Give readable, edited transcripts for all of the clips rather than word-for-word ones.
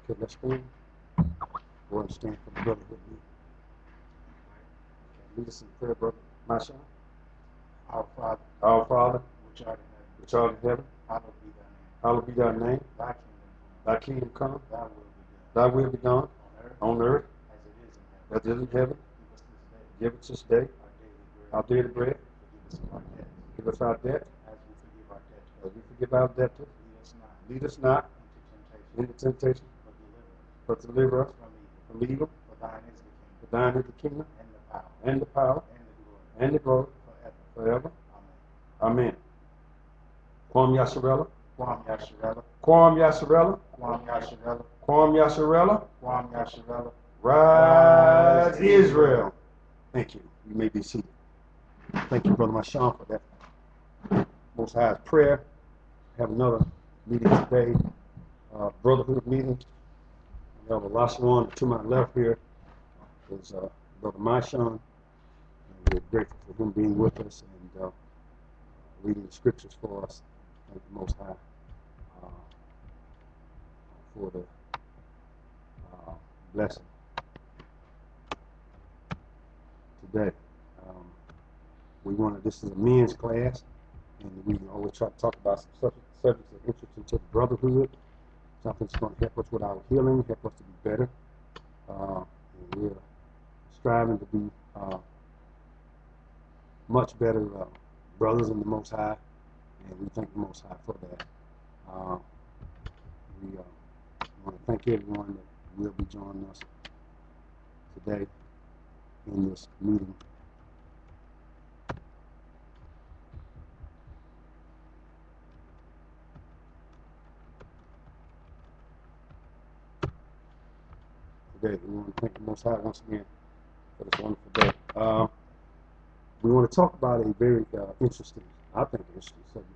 Okay, let's stand. Go and stand for the brotherhood meeting. Okay, lead us in prayer, brother. My son. Our Father, which art in heaven, hallowed be thy name. Thy kingdom come, thy will be done on earth as it is in heaven. Give us this day our daily bread. Give us our debt as we forgive our debtors. Lead us not into temptation, but deliver us from evil. For thine is the kingdom, and the power, and the glory, forever. Amen. Kwam Yasharella. Kwam Yasharella. Kwam Yasharella. Kwam Yasharella. Kwam Yasharella. Kwam Yasharella. Rise Israel. Thank you. You may be seated. Thank you, Brother Mashan, for that Most High's prayer. Have another meeting today, brotherhood meeting. We have a last one to my left here is Brother Mashan. We're grateful for him being with us and reading the scriptures for us. Thank the Most High for the blessing today. This is a men's class, and we always try to talk about some subjects that are interesting to the brotherhood. Something that's going to help us with our healing, help us to be better. And we're striving to be much better brothers in the Most High, and we thank the Most High for that. We want to thank everyone that will be joining us today in this meeting. Today, we want to thank the Most High once again for this wonderful day. We want to talk about a very interesting, I think, interesting subject.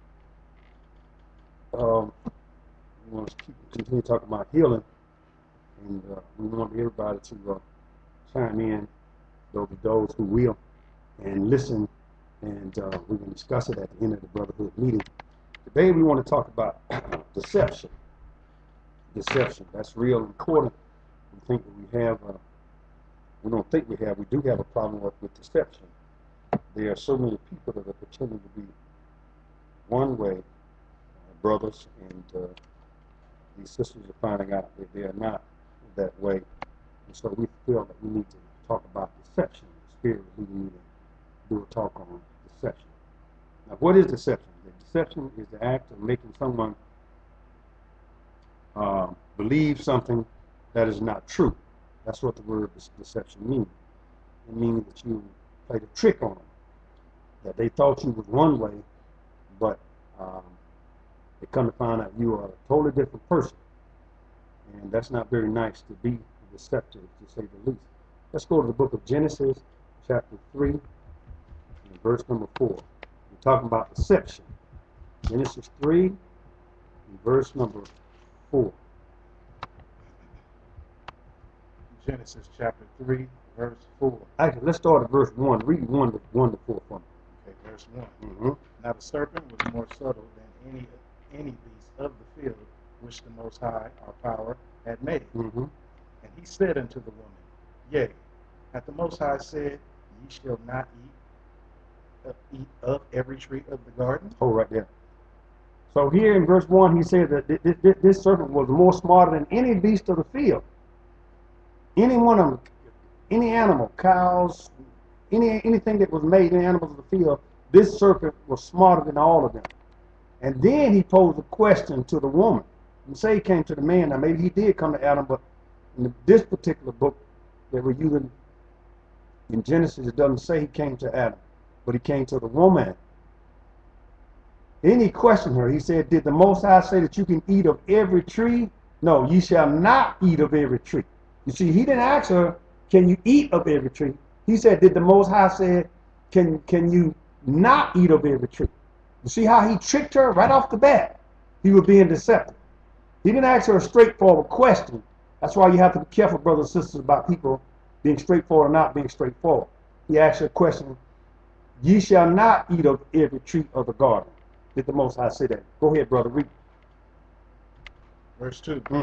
We want to continue talking about healing, and we want everybody to chime in, those who will, and listen, and we can discuss it at the end of the brotherhood meeting. Today, we want to talk about deception. Deception, that's real important. We think that we have, we don't think we have, we do have a problem with deception. There are so many people that are pretending to be one way, brothers, and these sisters are finding out that they are not that way. And so we feel that we need to talk about deception. The Spirit is leading me to do a talk on deception. Now, what is deception? Deception is the act of making someone believe something that is not true. That's what the word deception means. It means that you played a trick on them, that they thought you was one way, but they come to find out you are a totally different person. And that's not very nice to be deceptive, to say the least. Let's go to the book of Genesis, chapter 3, and verse number 4. We're talking about deception. Genesis 3, and verse number 4. Genesis chapter 3, verse 4. Actually, let's start at verse 1. Read 1 to 4 for me. Okay, verse 1. Now the serpent was more subtle than any beast of the field which the Most High, our power, had made. And he said unto the woman, Yea, hath the Most High said, Ye shall not eat of every tree of the garden? Hold right there. So here in verse 1, he said that this serpent was more smarter than any beast of the field. Any one of them, any animal, cows, anything that was made, any animals of the field, this serpent was smarter than all of them. And then he posed a question to the woman. You say he came to the man. Now maybe he did come to Adam, but in this particular book that we're using in Genesis, it doesn't say he came to Adam, but he came to the woman. Then he questioned her. He said, did the Most High say that you can eat of every tree? No, ye shall not eat of every tree. You see, he didn't ask her, can you eat of every tree? He said, did the Most High say, can you not eat of every tree? You see how he tricked her right off the bat? He was being deceptive. He didn't ask her a straightforward question. That's why you have to be careful, brothers and sisters, about people being straightforward or not being straightforward. He asked her a question, ye shall not eat of every tree of the garden. Did the Most High say that? Go ahead, brother, read. Verse 2.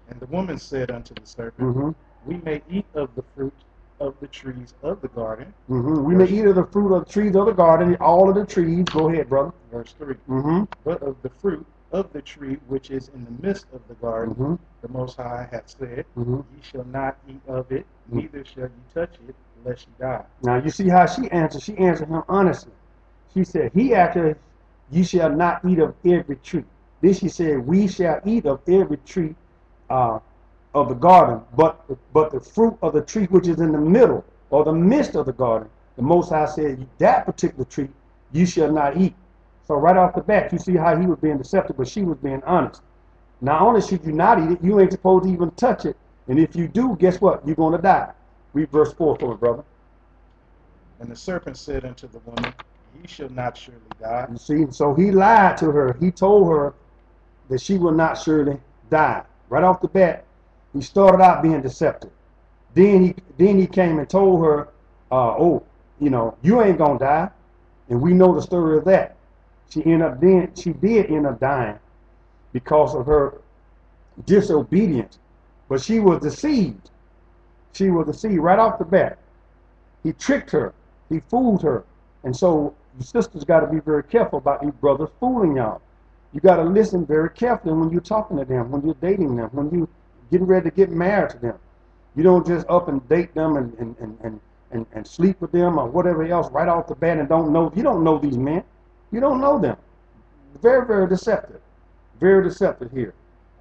And the woman said unto the serpent, We may eat of the fruit of the trees of the garden. We may eat of the fruit of the trees of the garden, all of the trees. Go ahead, brother. Verse 3. But of the fruit of the tree which is in the midst of the garden, the Most High hath said, Ye shall not eat of it, neither shall ye touch it, lest ye die. Now you see how she answered. She answered him honestly. She said, he actually, ye shall not eat of every tree. Then she said, we shall eat of every tree of the garden, but the fruit of the tree which is in the middle or the midst of the garden, the Most High said, that particular tree you shall not eat. So right off the bat, you see how he was being deceptive, but she was being honest. Not only should you not eat it, you ain't supposed to even touch it. And if you do, guess what? You're going to die. Read verse 4 for me, brother. And the serpent said unto the woman, Ye shall not surely die. You see, so he lied to her. He told her that she will not surely die. Right off the bat, he started out being deceptive. Then he came and told her, oh, you know, you ain't gonna die. And we know the story of that. She did end up dying because of her disobedience. But she was deceived. She was deceived right off the bat. He tricked her. He fooled her. And so you sisters got to be very careful about these brothers fooling y'all. You got to listen very carefully when you're talking to them, when you're dating them, when you're getting ready to get married to them. You don't just up and date them and sleep with them or whatever else right off the bat and don't know. You don't know these men. You don't know them. Very, very deceptive. Very deceptive here.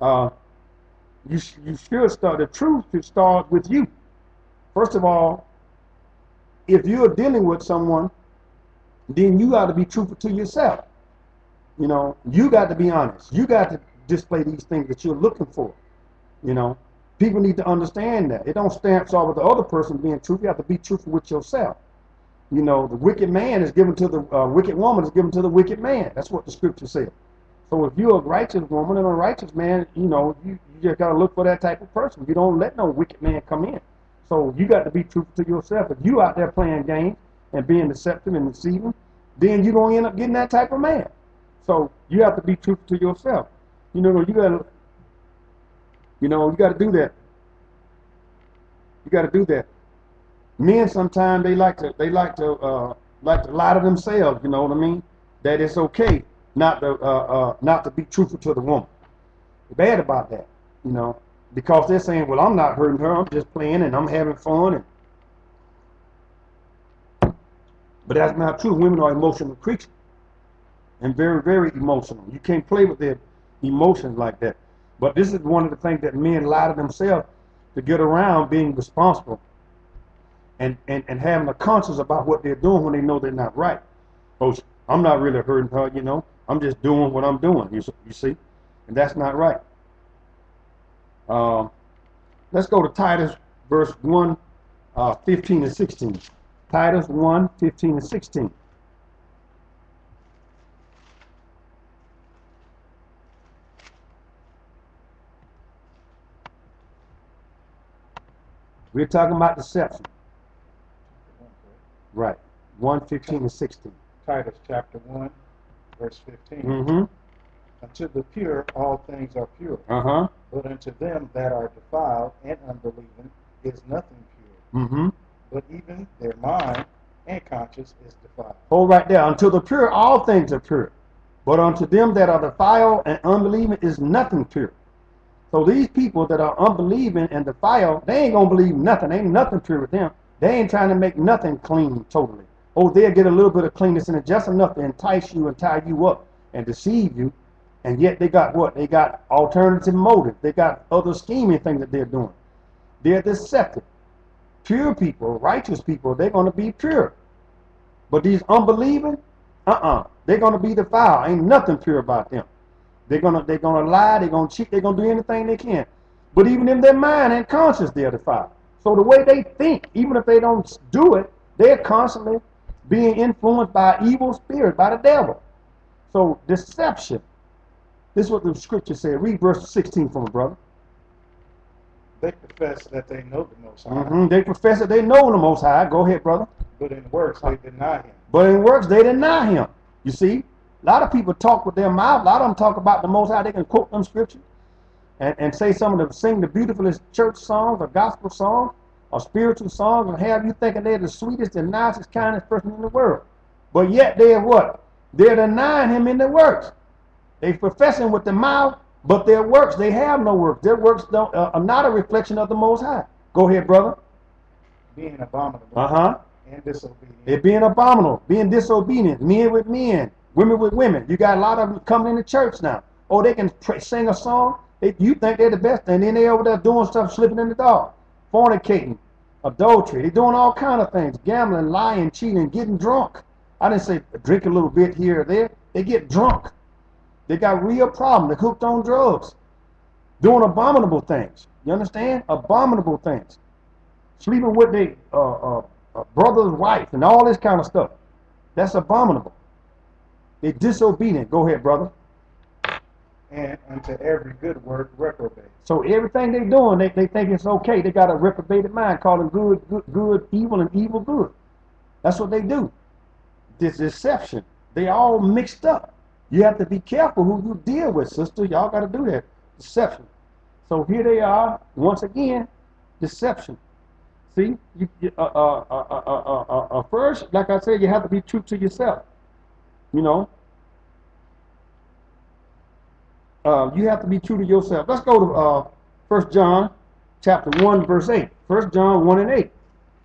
You should start, the truth should start with you. First of all, if you're dealing with someone, then you got to be truthful to yourself. You know, you got to be honest. You got to display these things that you're looking for. You know, people need to understand that. It don't stamp off with the other person being truthful. You have to be truthful with yourself. You know, the wicked man is given to the wicked woman is given to the wicked man. That's what the scripture says. So if you're a righteous woman and a righteous man, you know, you just got to look for that type of person. You don't let no wicked man come in. So you got to be truthful to yourself. If you out there playing games and being deceptive and deceiving, then you're going to end up getting that type of man. So you have to be truthful to yourself. You know, you got to do that. You got to do that. Men sometimes they like to lie to themselves. You know what I mean? That it's okay not to be truthful to the woman. They're bad about that, you know, because they're saying, well, I'm not hurting her. I'm just playing and I'm having fun. But that's not true. Women are emotional creatures and very, very emotional. You can't play with their emotions like that. But this is one of the things that men lie to themselves to get around being responsible and having a conscience about what they're doing when they know they're not right. Oh, I'm not really hurting her, you know. I'm just doing what I'm doing, you see. And that's not right. Let's go to Titus verse 1, 15 and 16. Titus 1, 15 and 16. We're talking about deception. Right. 1, 15 and 16. Titus chapter 1, verse 15. Unto the pure all things are pure. But unto them that are defiled and unbelieving is nothing pure. But even their mind and conscience is defiled. Hold right there. Unto the pure all things are pure. But unto them that are defiled and unbelieving is nothing pure. So these people that are unbelieving and defiled, they ain't going to believe nothing. Ain't nothing pure with them. They ain't trying to make nothing clean totally. Oh, they'll get a little bit of cleanness in it, just enough to entice you and tie you up and deceive you. And yet they got what? They got alternative motives. They got other scheming things that they're doing. They're deceptive. Pure people, righteous people, they're going to be pure. But these unbelieving, they're going to be defiled. Ain't nothing pure about them. They're gonna lie, they're gonna cheat, they're gonna do anything they can. But even in their mind and conscience, they're defiled. So the way they think, even if they don't do it, they're constantly being influenced by evil spirit, by the devil. So deception. This is what the scripture said. Read verse 16 for me, brother. They profess that they know the Most High. They profess that they know the Most High. Go ahead, brother. But in works they deny Him. But in works they deny Him. You see? A lot of people talk with their mouth. A lot of them talk about the Most High. They can quote them scriptures. and say some of the sing the beautifulest church songs or gospel songs or spiritual songs and have you thinking they're the sweetest and nicest, kindest person in the world. But yet they're what? They're denying him in their works. They professing with the mouth, but their works, they have no works. Their works don't are not a reflection of the Most High. Go ahead, brother. Being abominable and disobedient. They're being abominable, being disobedient, men with men, women with women. You got a lot of them coming into church now. Oh, they can sing a song. You think they're the best, and then they over there doing stuff, slipping in the dark, fornicating, adultery. They're doing all kind of things, gambling, lying, cheating, getting drunk. I didn't say drink a little bit here or there. They get drunk. They got real problems. They're hooked on drugs, doing abominable things. You understand? Abominable things. Sleeping with their brother's wife and all this kind of stuff. That's abominable. They're disobedient. Go ahead, brother. And unto every good work reprobate. So everything they're doing, they think it's okay. They got a reprobated mind, calling good, evil, and evil good. That's what they do. This deception. They all mixed up. You have to be careful who you deal with, sister. Y'all got to do that. Deception. So here they are, once again, deception. See, first, like I said, you have to be true to yourself. You know, you have to be true to yourself. Let's go to 1 John chapter 1, verse 8. 1 John 1 and 8.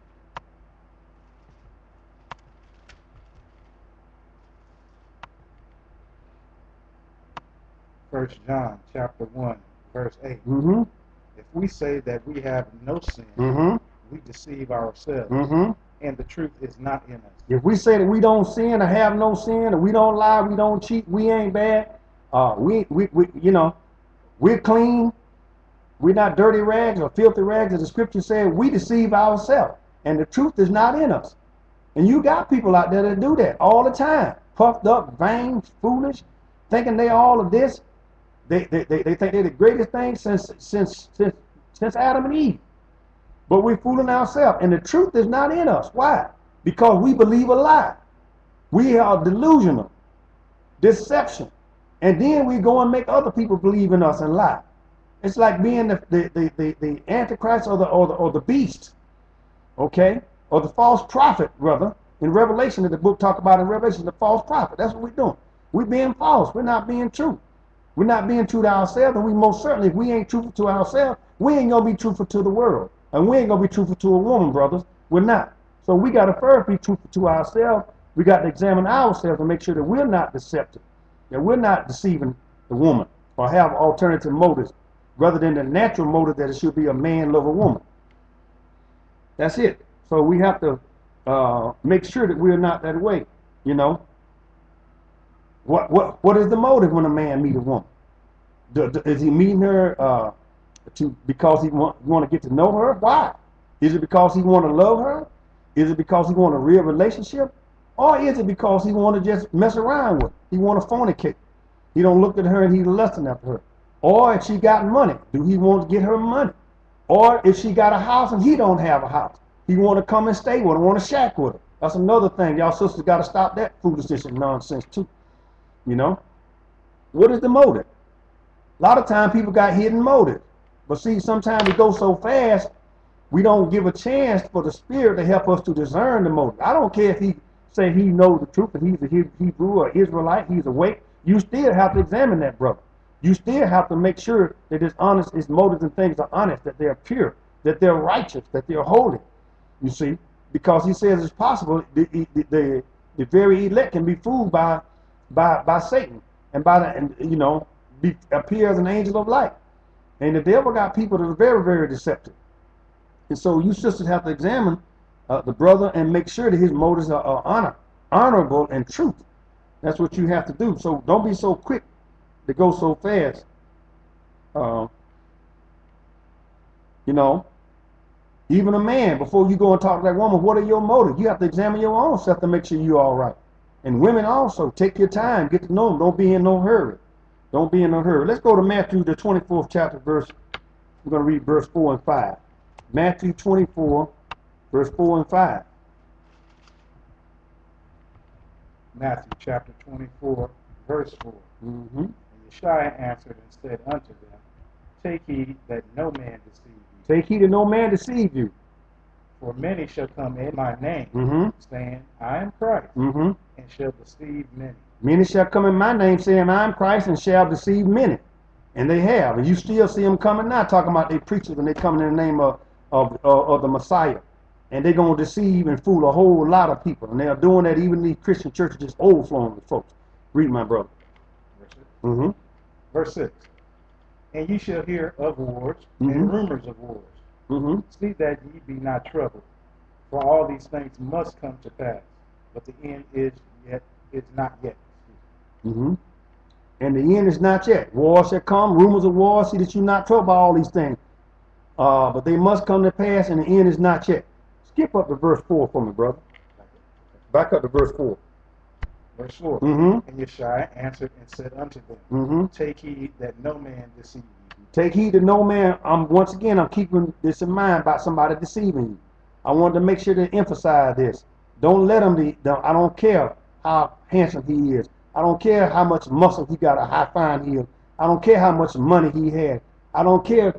First John chapter 1, verse 8. If we say that we have no sin, we deceive ourselves, and the truth is not in us. If we say that we don't sin or have no sin, or we don't lie, we don't cheat, we ain't bad, you know, we're clean, we're not dirty rags or filthy rags, as the scripture said, we deceive ourselves, and the truth is not in us. And you got people out there that do that all the time, puffed up, vain, foolish, thinking they all of this. They think they're the greatest thing since Adam and Eve. But we're fooling ourselves. And the truth is not in us. Why? Because we believe a lie. We are delusional. Deception. And then we go and make other people believe in us and lie. It's like being the Antichrist or the beast. Okay? Or the false prophet, rather. In Revelation, the book talk about in Revelation, the false prophet. That's what we're doing. We're being false. We're not being true. We're not being true to ourselves, and we most certainly, if we ain't truthful to ourselves, we ain't going to be truthful to the world. And we ain't going to be truthful to a woman, brothers. We're not. So we got to first be truthful to ourselves. We got to examine ourselves and make sure that we're not deceptive, that we're not deceiving the woman or have alternative motives rather than the natural motive that it should be a man love a woman. That's it. So we have to make sure that we're not that way, you know. What is the motive when a man meets a woman? Is he meeting her because he want to get to know her? Why? Is it because he want to love her? Is it because he want a real relationship? Or is it because he want to just mess around with her? He want to fornicate. He don't look at her and he's lusting after her. Or if she got money, do he want to get her money? Or if she got a house and he don't have a house, he want to come and stay with her, want to shack with her. That's another thing. Y'all sisters got to stop that foolishness and nonsense too. You know, what is the motive? A lot of times people got hidden motives. But see, sometimes we go so fast, we don't give a chance for the Spirit to help us to discern the motive. I don't care if he say he knows the truth and he's a Hebrew or Israelite, he's awake. You still have to examine that brother. You still have to make sure that his motives and things are honest, that they're pure, that they're righteous, that they're holy. You see, because he says it's possible the very elect can be fooled by Satan and you know, appear as an angel of light. And the devil got people that are very, very deceptive. And so you sisters have to examine the brother and make sure that his motives are honorable and truth. That's what you have to do. So don't be so quick to go so fast. You know, even a man, before you go and talk to that woman, what are your motives? You have to examine your own self to make sure you're all right. And women also, take your time, get to know them. Don't be in no hurry. Don't be in no hurry. Let's go to Matthew, the 24th chapter, verse. We're going to read verse 4 and 5. Matthew 24, verse 4 and 5. Matthew chapter 24, verse 4. And Yeshua answered and said unto them, Take heed that no man deceive you. Take heed that no man deceive you. For many shall come in my name, Mm-hmm. saying, I am Christ, Mm-hmm. and shall deceive many. Many shall come in my name, saying, I am Christ, and shall deceive many. And they have. And you still see them coming now, talking about they preachers, and they coming in the name of the Messiah. And they're going to deceive and fool a whole lot of people. And they are doing that even in these Christian churches, just overflowing with folks. Read, my brother. Mm-hmm. Verse 6. And ye shall hear of wars, Mm-hmm. and rumors of wars. Mm-hmm. See that ye be not troubled, for all these things must come to pass, but the end is not yet. Mm-hmm. And the end is not yet. War shall come, rumors of war. See that you're not troubled by all these things. But they must come to pass, and the end is not yet. Skip up to verse 4 for me, brother. Back up to verse 4. Verse 4. Mm-hmm. And Yeshua answered and said unto them, Mm-hmm. Take heed that no man deceive you. Take heed that no man, once again, I'm keeping this in mind about somebody deceiving you. I wanted to make sure to emphasize this. Don't let him I don't care how handsome he is. I don't care how much muscle he got, or how fine he is. I don't care how much money he has. I don't care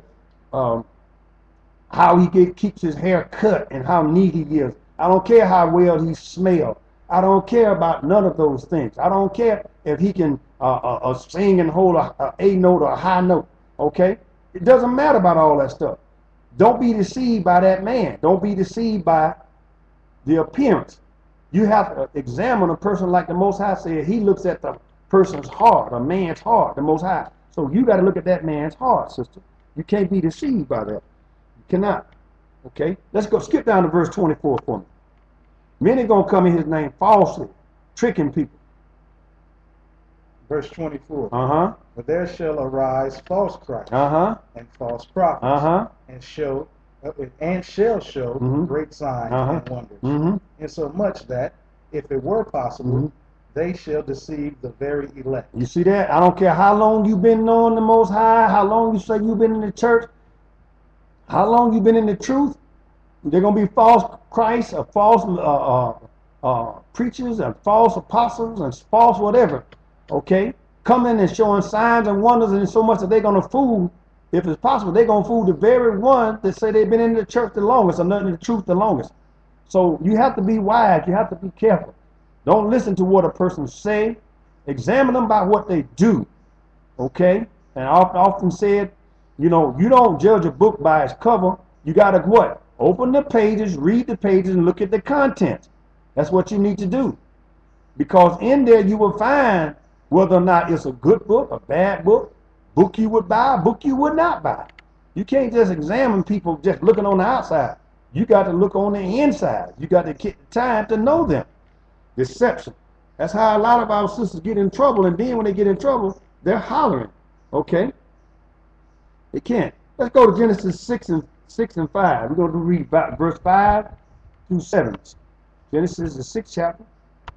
how he keeps his hair cut and how neat he is. I don't care how well he smells. I don't care about none of those things. I don't care if he can sing and hold a note or a high note. Okay? It doesn't matter about all that stuff. Don't be deceived by that man. Don't be deceived by the appearance. You have to examine a person like the Most High said. He looks at the person's heart, a man's heart, the Most High. So you got to look at that man's heart, sister. You can't be deceived by that. You cannot. Okay? Let's go. Skip down to verse 24 for me. Many going to come in his name falsely, tricking people. Verse 24. Uh-huh. But there shall arise false Christs Uh-huh. and false prophets, Uh-huh. and shall show Mhm. great signs Uh-huh. and wonders, Mm-hmm. insomuch that, if it were possible, Mhm. they shall deceive the very elect. You see that? I don't care how long you've been knowing the Most High, how long you say you've been in the church, how long you've been in the truth. They're going to be false Christs, or false preachers, and false apostles, and false whatever. Okay? Coming and showing signs and wonders, and so much that they're going to fool, if it's possible, they're going to fool the very ones that say they've been in the church the longest, or nothing in the truth the longest. So you have to be wise. You have to be careful. Don't listen to what a person say. Examine them by what they do. Okay? And I've often said, you don't judge a book by its cover. You got to what? Open the pages, read the pages, and look at the contents. That's what you need to do. Because in there you will find whether or not it's a good book, a bad book, book you would buy, book you would not buy. You can't just examine people just looking on the outside. You got to look on the inside. You got to get the time to know them. Deception. That's how a lot of our sisters get in trouble, and then when they get in trouble, they're hollering. Okay? They can't. Let's go to Genesis 6 and 5. We're going to read verse 5 through 7. Genesis, the 6th chapter.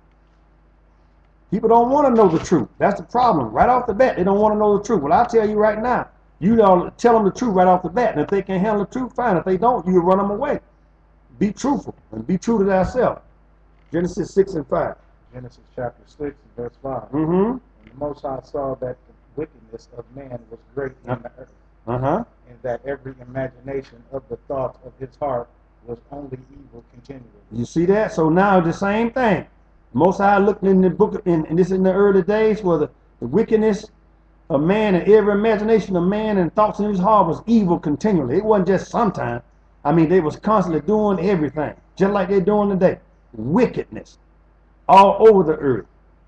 People don't want to know the truth. That's the problem. Right off the bat, they don't want to know the truth. Well, I'll tell you right now. You don't tell them the truth right off the bat. And if they can handle the truth, fine. If they don't, you run them away. Be truthful and be true to thyself. Genesis 6 and 5. Genesis chapter 6 and verse 5. Mm-hmm. And the Most High saw that the wickedness of man was great in the earth, Uh-huh. and that every imagination of the thoughts of his heart was only evil continually. You see that? So now the same thing. Most High looked in the book, and this is in the early days, where the wickedness of man and every imagination of man and thoughts in his heart was evil continually. It wasn't just sometime. I mean, they was constantly doing everything, just like they're doing today. Wickedness all over the earth.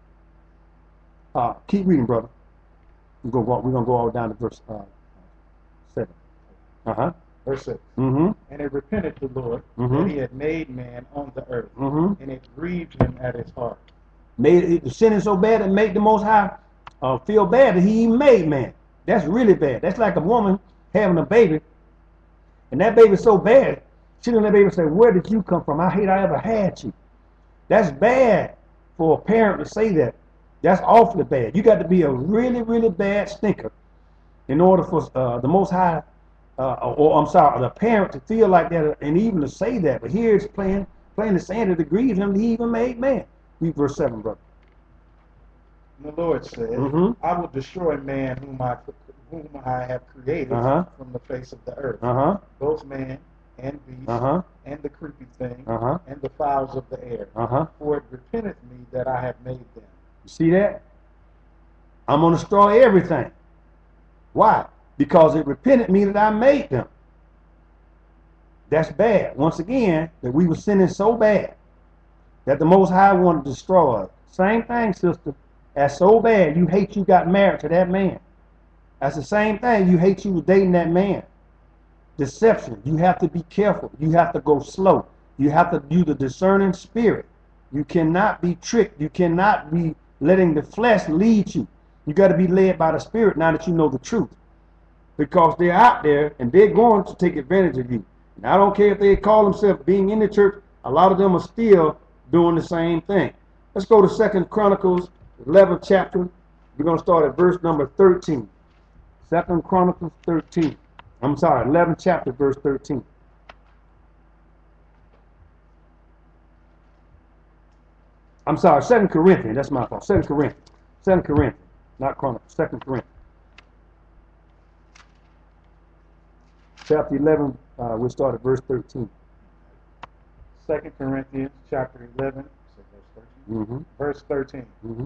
Keep reading, brother. We're gonna go all down to verse 7. Uh-huh. Verse 6. Mm-hmm. And it repented the Lord Mhm. that he had made man on the earth, Mm-hmm. and it grieved him at his heart. Made the sin is so bad it made the Most High feel bad that he even made man. That's really bad. That's like a woman having a baby, and that baby's so bad, she didn't let the baby say, "Where did you come from? I hate I ever had you." That's bad for a parent to say that. That's awfully bad. You got to be a really, really bad stinker in order for the Most High, the parent to feel like that and even to say that. But here it's plain to say that it grieves him that he even made man. Read verse 7, brother. And the Lord said, Mhm. I will destroy man whom I whom I have created Uh-huh. from the face of the earth, Uh-huh. both man and beast, Uh-huh. and the creepy thing, Uh-huh. and the fowls of the air. Uh-huh. For it repenteth me that I have made them. You see that? I'm going to destroy everything. Why? Because it repented me that I made them. That's bad. Once again, that we were sinning so bad that the Most High wanted to destroy us. Same thing, sister. That's so bad. You hate you got married to that man. That's the same thing. You hate you was dating that man. Deception. You have to be careful. You have to go slow. You have to use the discerning spirit. You cannot be tricked. You cannot be letting the flesh lead you. You got to be led by the spirit now that you know the truth. Because they're out there and they're going to take advantage of you. And I don't care if they call themselves being in the church. A lot of them are still doing the same thing. Let's go to 2 Chronicles 11th chapter. We're going to start at verse number 13. 2 Chronicles 13. I'm sorry, 11th chapter, verse 13. I'm sorry, 2 Corinthians. That's my fault. 2 Corinthians. 2 Corinthians. Not Chronicles. 2 Corinthians. Chapter 11, we'll start at verse 13. 2 Corinthians chapter 11, so verse 13. Mm-hmm. Verse 13. Mm-hmm.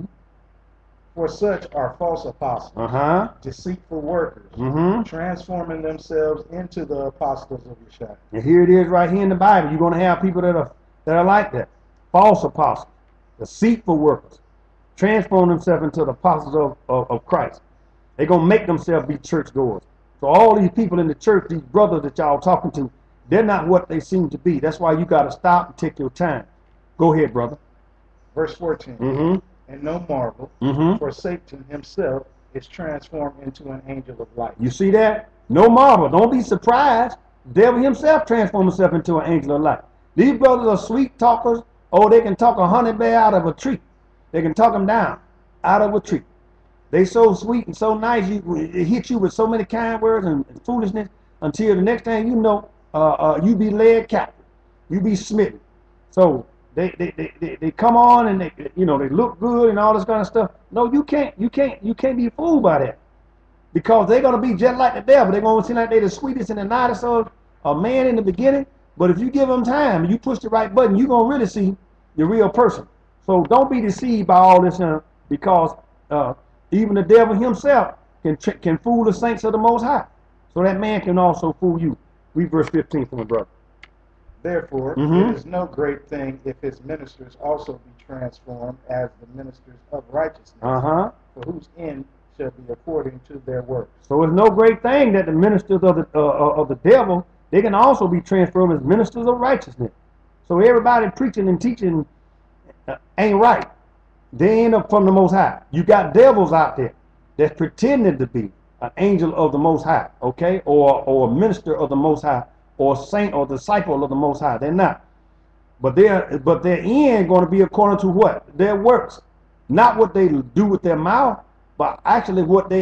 For such are false apostles, Uh-huh. deceitful workers, Mm-hmm. transforming themselves into the apostles of Yeshua. And here it is right here in the Bible. You're going to have people that are like that. False apostles, deceitful workers, transform themselves into the apostles of Christ. They're going to make themselves be churchgoers. So all these people in the church, these brothers that y'all talking to, they're not what they seem to be. That's why you got to stop and take your time. Go ahead, brother. Verse 14. Mm-hmm. And no marvel, Mm-hmm. for Satan himself is transformed into an angel of light. You see that? No marvel. Don't be surprised. The devil himself transformed himself into an angel of light. These brothers are sweet talkers. Oh, they can talk a honey bear out of a tree. They can talk them down out of a tree. They so sweet and so nice. It hit you with so many kind words and foolishness until the next thing you know, you be led captive. You be smitten. So they come on and they look good and all this kind of stuff. No, you can't be fooled by that. Because they're gonna be just like the devil. They're gonna seem like they're the sweetest and the nicest of a man in the beginning. But if you give them time and you push the right button, you're gonna really see the real person. So don't be deceived by all this, because even the devil himself can fool the saints of the Most High. So that man can also fool you. Read verse 15 from my brother. Therefore, Mm-hmm. it is no great thing if his ministers also be transformed as the ministers of righteousness, Uh-huh. for whose end shall be according to their works. So it's no great thing that the ministers of the devil, they can also be transformed as ministers of righteousness. So everybody preaching and teaching ain't right. They ain't up from the Most High. You got devils out there that's pretending to be an angel of the Most High, okay, or a minister of the Most High, or saint or disciple of the Most High. They're not. But their end going to be according to what? Their works. Not what they do with their mouth, but actually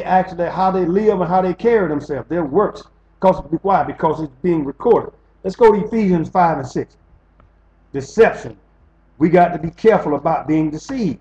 how they live and how they carry themselves. Their works. Why? Because it's being recorded. Let's go to Ephesians 5 and 6. Deception. We got to be careful about being deceived.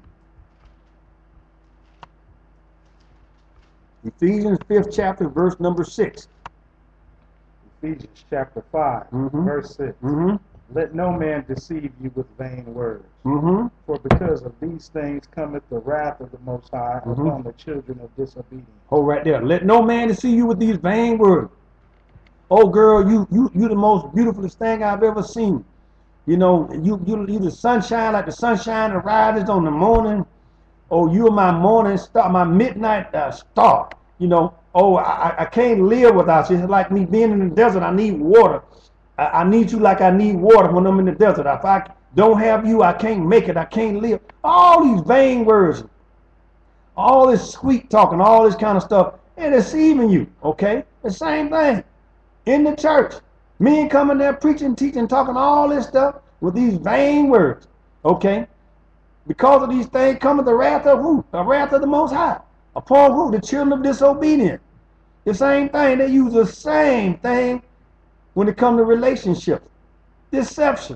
Ephesians 5th chapter, verse number 6. Ephesians chapter 5, Mm-hmm. verse 6. Mm-hmm. Let no man deceive you with vain words. Mm-hmm. For because of these things cometh the wrath of the Most High Mm-hmm. upon the children of disobedience. Hold right there. Let no man deceive you with these vain words. Oh girl, you the most beautifulest thing I've ever seen. You know, you the sunshine like the sunshine that rises on the morning. Oh, you're my morning star, my midnight star. You know, oh, I can't live without you. It's like me being in the desert. I need water. I need you like I need water when I'm in the desert. If I don't have you, I can't make it. I can't live. All these vain words, all this sweet talking, all this kind of stuff, they're deceiving you, okay? The same thing in the church. Men coming there preaching, teaching, talking all this stuff with these vain words, okay? Because of these things cometh the wrath of who? The wrath of the Most High. Upon who? The children of disobedience. The same thing. They use the same thing when it comes to relationships. Deception.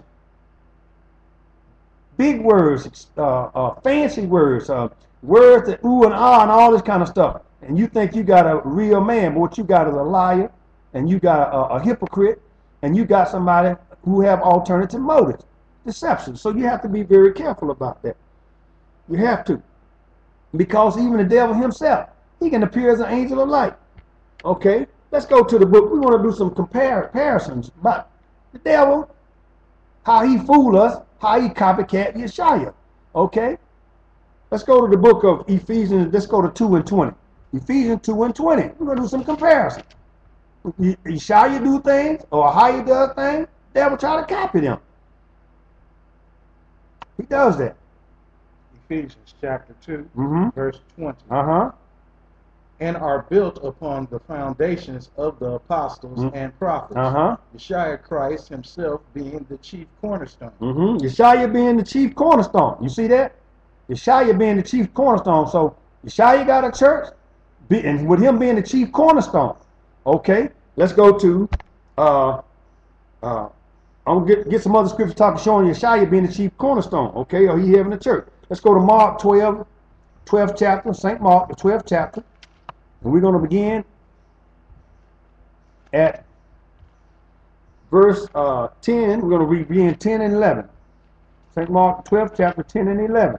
Big words, fancy words, words that ooh and ah and all this kind of stuff. and you think you got a real man, but what you got is a liar, and you got a hypocrite, and you got somebody who have alternative motives, deception. So you have to be very careful about that. You have to, because even the devil himself, he can appear as an angel of light. Okay, let's go to the book. We want to do some comparisons about the devil, how he fooled us, how he copycat Yeshaya. Okay, let's go to the book of Ephesians. Let's go to 2 and 20. Ephesians 2 and 20. We're going to do some comparison. Yeshaya do things, or how he does things, the devil try to copy them. He does that. Ephesians chapter 2, Mm-hmm. verse 20. Uh-huh. And are built upon the foundations of the apostles and prophets. Uh-huh. Yeshua Christ himself being the chief cornerstone. Mm-hmm. Yeshaya being the chief cornerstone. You see that? Yeshaya being the chief cornerstone. So Yeshaya got a church, and with him being the chief cornerstone. Okay, let's go to I'm gonna get some other scripture talking showing Yeshaya being the chief cornerstone. Okay, or he having a church. Let's go to Mark 12th chapter, St. Mark, the 12th chapter. And we're going to begin at verse 10. We're going to begin 10 and 11. St. Mark 12th chapter 10 and 11.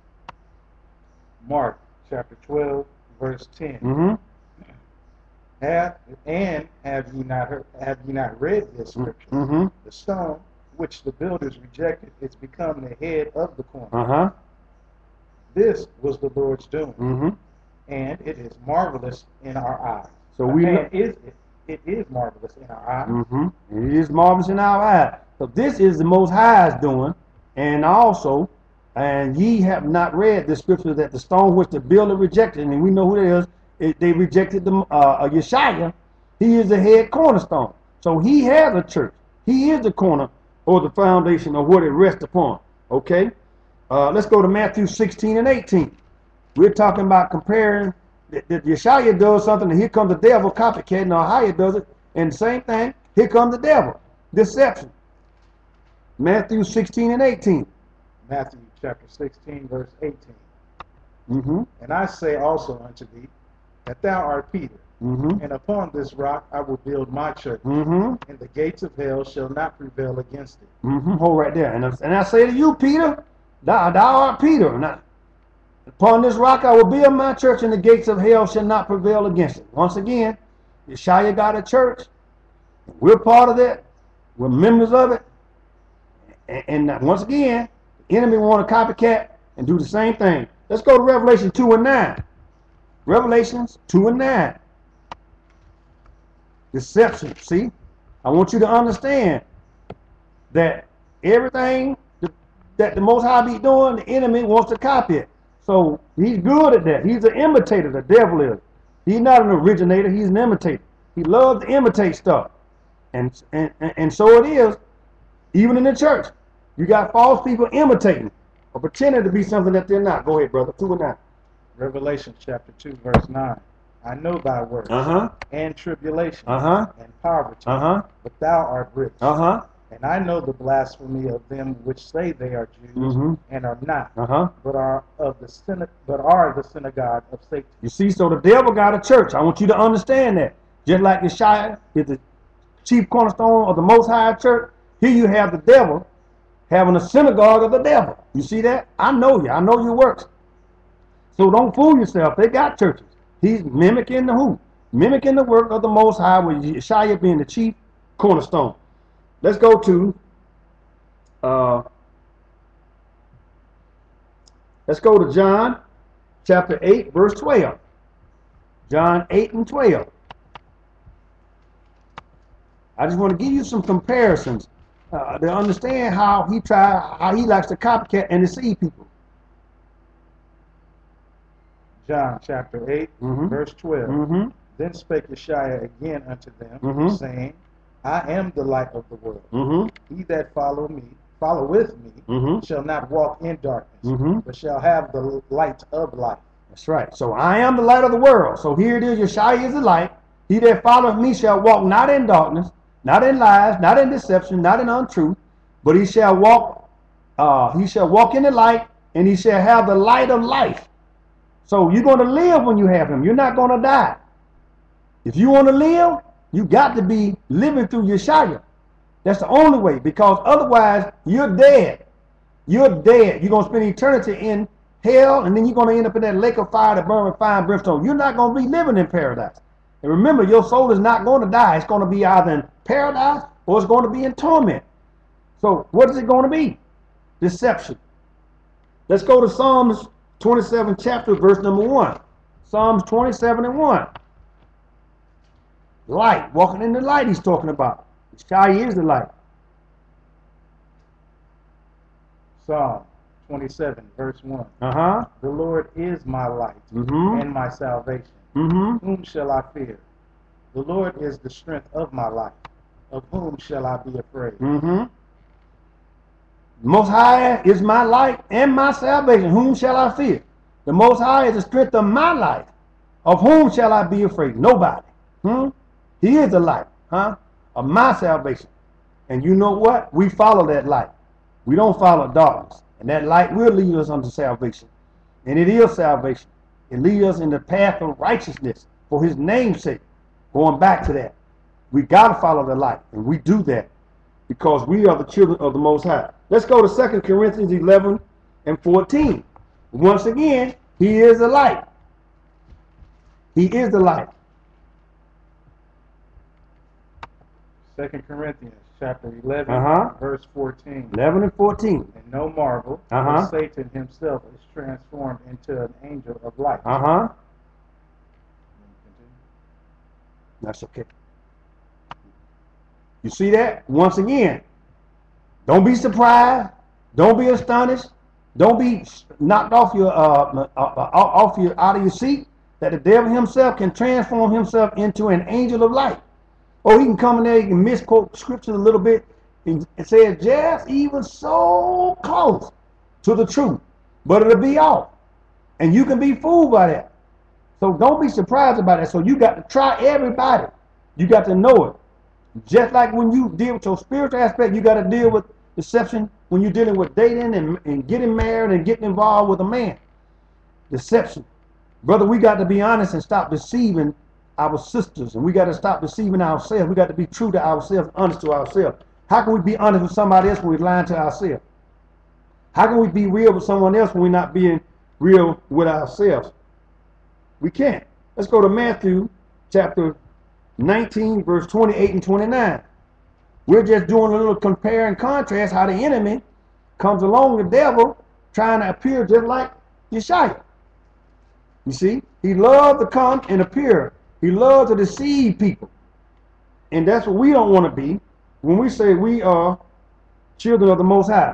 Mark chapter 12, verse 10. Mm-hmm. Have ye not read this scripture? Mm-hmm. The stone which the builders rejected is become the head of the corner. Uh-huh. This was the Lord's doing, Mm-hmm. and it is marvelous in our eyes. So we it is marvelous in our eyes. Mm-hmm. It is marvelous in our eyes. So this is the Most High's doing, and also, and ye have not read the scripture that the stone which the builder rejected, and we know who it is. They rejected the Yeshaya. He is the head cornerstone. So he has a church. He is the corner or the foundation of what it rests upon. Okay? Let's go to Matthew 16 and 18. We're talking about comparing that Yeshaya does something, and here comes the devil copycat, and Yeshaya does it, and the same thing, here comes the devil. Deception. Matthew 16 and 18. Matthew chapter 16, verse 18. Mm-hmm. And I say also unto thee, that thou art Peter, Mm-hmm. and upon this rock I will build my church, Mm-hmm. and the gates of hell shall not prevail against it. Mm-hmm. Hold right there. And I say to you, Peter, thou art Peter. Now, upon this rock I will build my church, and the gates of hell shall not prevail against it. Once again, Yeshaya got a church. We're part of that. We're members of it. And once again, the enemy want to copycat and do the same thing. Let's go to Revelation 2 and 9. Revelations 2 and 9. Deception. See, I want you to understand that everything that the Most High be doing, the enemy wants to copy it. So he's good at that. He's an imitator. The devil is. He's not an originator. He's an imitator. He loves to imitate stuff. And so it is, even in the church. You got false people imitating or pretending to be something that they're not. Go ahead, brother. 2 and 9. Revelation chapter 2, verse 9. I know thy works, and tribulation, and poverty, but thou art rich. And I know the blasphemy of them which say they are Jews, and are not, but are the synagogue of Satan. You see, so the devil got a church. I want you to understand that. Just like Yeshaya is the chief cornerstone of the Most High Church, here you have the devil having a synagogue of the devil. You see that? I know you. I know your works. So don't fool yourself. They got churches. He's mimicking the who? Mimicking the work of the Most High, with Yeshaya being the chief cornerstone. Let's go to John chapter 8, verse 12. John 8 and 12. I just want to give you some comparisons to understand how he likes to copycat and deceive people. John chapter 8, verse 12. Then spake Yeshua again unto them, saying, I am the light of the world. He that followeth me, shall not walk in darkness, but shall have the light of life. That's right. So I am the light of the world. So here it is, Yeshua is the light. He that followeth me shall walk not in darkness, not in lies, not in deception, not in untruth, but he shall walk in the light, and he shall have the light of life. So you're going to live when you have him. You're not going to die. If you want to live, you got to be living through Yeshua. That's the only way, because otherwise you're dead. You're dead. You're going to spend eternity in hell, and then you're going to end up in that lake of fire that burns with fire and brimstone. You're not going to be living in paradise. And remember, your soul is not going to die. It's going to be either in paradise or it's going to be in torment. So what is it going to be? Deception. Let's go to Psalms 27 chapter, verse number 1. Psalms 27 and 1. Light. Walking in the light he's talking about. Yeshua is the light. Psalm 27, verse 1. Uh-huh. The Lord is my light Mm-hmm. and my salvation. Mm-hmm. Whom shall I fear? The Lord is the strength of my life. Of whom shall I be afraid? Mm-hmm. Most High is my light and my salvation. Whom shall I fear? The Most High is the strength of my life. Of whom shall I be afraid? Nobody. He is the light, of my salvation. And you know what? We follow that light. We don't follow darkness. And that light will lead us unto salvation. And it is salvation. It leads us in the path of righteousness for his name's sake. Going back to that. We got to follow the light. And we do that because we are the children of the Most High. Let's go to 2 Corinthians 11 and 14. Once again, he is the light. He is the light. 2 Corinthians chapter 11, verse 14. 11 and 14. And no marvel, that Satan himself is transformed into an angel of light. That's okay. You see that? Once again, don't be surprised. Don't be astonished. Don't be knocked off your out of your seat that the devil himself can transform himself into an angel of light. Or he can come in there, he can misquote scripture a little bit and say just even so close to the truth, but it'll be off. And you can be fooled by that. So don't be surprised about that. So you got to try everybody. You got to know it. Just like when you deal with your spiritual aspect, you got to deal with deception when you're dealing with dating and getting married and getting involved with a man. Deception. Brother, we got to be honest and stop deceiving our sisters, and we got to stop deceiving ourselves. We got to be true to ourselves, honest to ourselves. How can we be honest with somebody else when we're lying to ourselves? How can we be real with someone else when we're not being real with ourselves? We can't. Let's go to Matthew chapter 19, verse 28 and 29. We're just doing a little compare and contrast how the enemy comes along, the devil, trying to appear just like Yeshua. You see, he loves to come and appear. He loves to deceive people. And that's what we don't want to be when we say we are children of the Most High.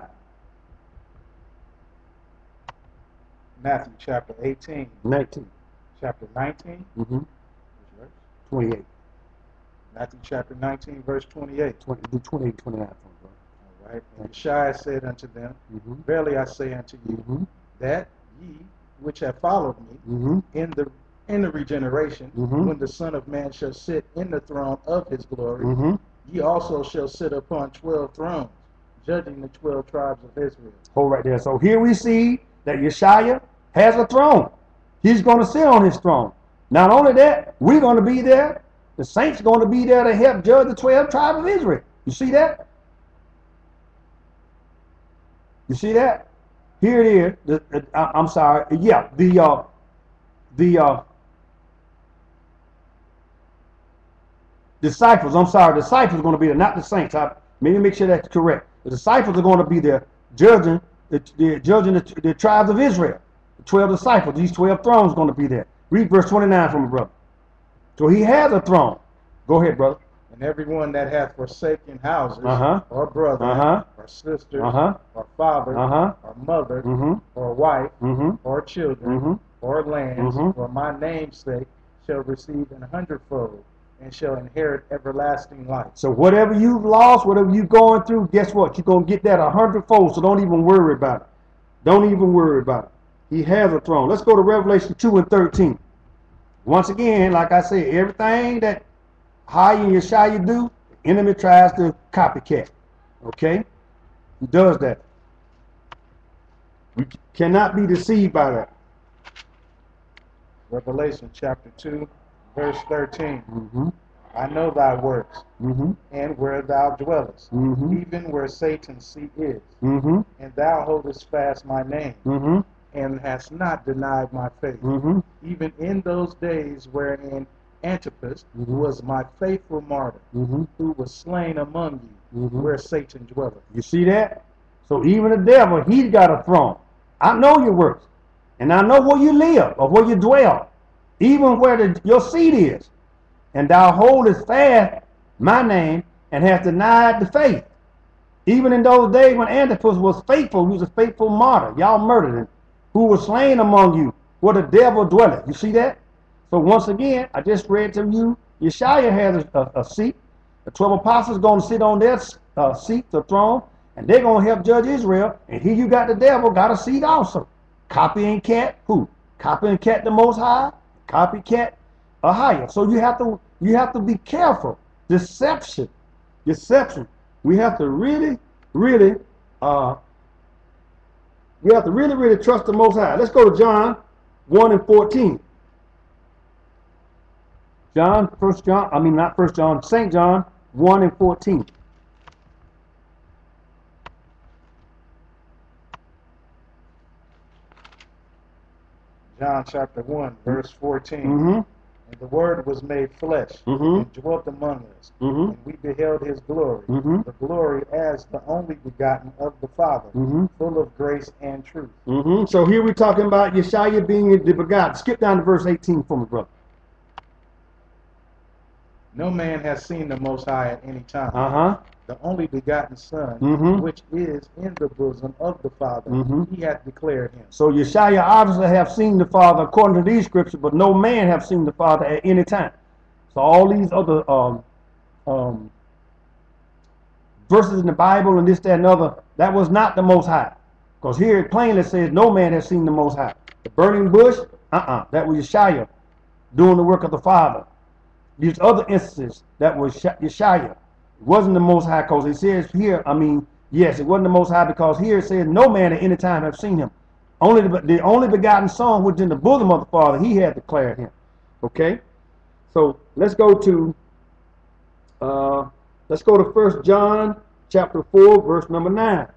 Matthew chapter 18. 19. Chapter 19. 28. Matthew chapter 19, verse 28. 28 and 29. All right. And Yeshua said unto them, Verily I say unto you, that ye which have followed me in the regeneration, when the Son of Man shall sit in the throne of his glory, ye also shall sit upon 12 thrones, judging the 12 tribes of Israel. Hold right there. So here we see that Yeshua has a throne. He's going to sit on his throne. Not only that, we're going to be there. The saints are going to be there to help judge the 12 tribes of Israel. You see that? You see that? Here it is. I'm sorry. Yeah, the disciples. I'm sorry. Disciples are going to be there, not the saints. Let me make sure that's correct. The disciples are going to be there judging the tribes of Israel. The 12 disciples. These 12 thrones are going to be there. Read verse 29 from me, brother. So he has a throne. Go ahead, brother. And everyone that hath forsaken houses, or brother, or sisters, or father, or mother, or wife, or children, or lands, for my name's sake, shall receive 100-fold, and shall inherit everlasting life. So whatever you've lost, whatever you're going through, guess what? You're going to get that 100-fold, so don't even worry about it. Don't even worry about it. He has a throne. Let's go to Revelation 2 and 13. Once again, like I said, everything that High and Yeshua do, the enemy tries to copycat. Okay? He does that. We cannot be deceived by that. Revelation chapter 2, verse 13. Mm-hmm. I know thy works, Mm-hmm. and where thou dwellest, Mm-hmm. even where Satan's seat is. Mm-hmm. And thou holdest fast my name, Mm-hmm. and hast not denied my faith, Mm-hmm. even in those days wherein Antipas Mm-hmm. was my faithful martyr, Mm-hmm. who was slain among you, Mm-hmm. where Satan dwelleth. You see that? So even the devil, he's got a throne. I know your works, and I know where you live or where you dwell, even where your seat is. And thou holdest fast my name, and hast denied the faith. Even in those days when Antipas was faithful, he was a faithful martyr. Y'all murdered him. Who was slain among you, where the devil dwelleth. You see that? So once again, I just read to you, Yeshua has a seat. The 12 apostles going to sit on their seat, the throne, and they're going to help judge Israel. And here you got the devil, got a seat also. Copying cat, who? Copying cat the Most High, copycat a higher. So you have to be careful. Deception. We have to really, really, trust the Most High. Let's go to John 1 and 14. St. John 1 and 14. John chapter 1, verse 14. Mm-hmm. And the Word was made flesh, Mm-hmm. and dwelt among us. Mm-hmm. And we beheld his glory, Mm-hmm. the glory as the only begotten of the Father, Mm-hmm. full of grace and truth. Mm-hmm. So here we're talking about Yeshua being the begotten. Skip down to verse 18 for me, brother. No man has seen the Most High at any time. Uh-huh. The only begotten Son, Mm-hmm. which is in the bosom of the Father, Mm-hmm. he hath declared him. So Yeshua obviously have seen the Father according to these scriptures, but no man have seen the Father at any time. So all these other verses in the Bible and this, that, and other, that was not the Most High. Because here it plainly says no man has seen the Most High. The burning bush, that was Yeshua doing the work of the Father. These other instances, that was Yeshua. It wasn't the Most High, because it says here, yes, it wasn't the Most High, because here it says no man at any time have seen him. Only the only begotten Son, which in the bosom of the Father, he had declared him. Okay? So let's go to 1 John chapter 4, verse number 9.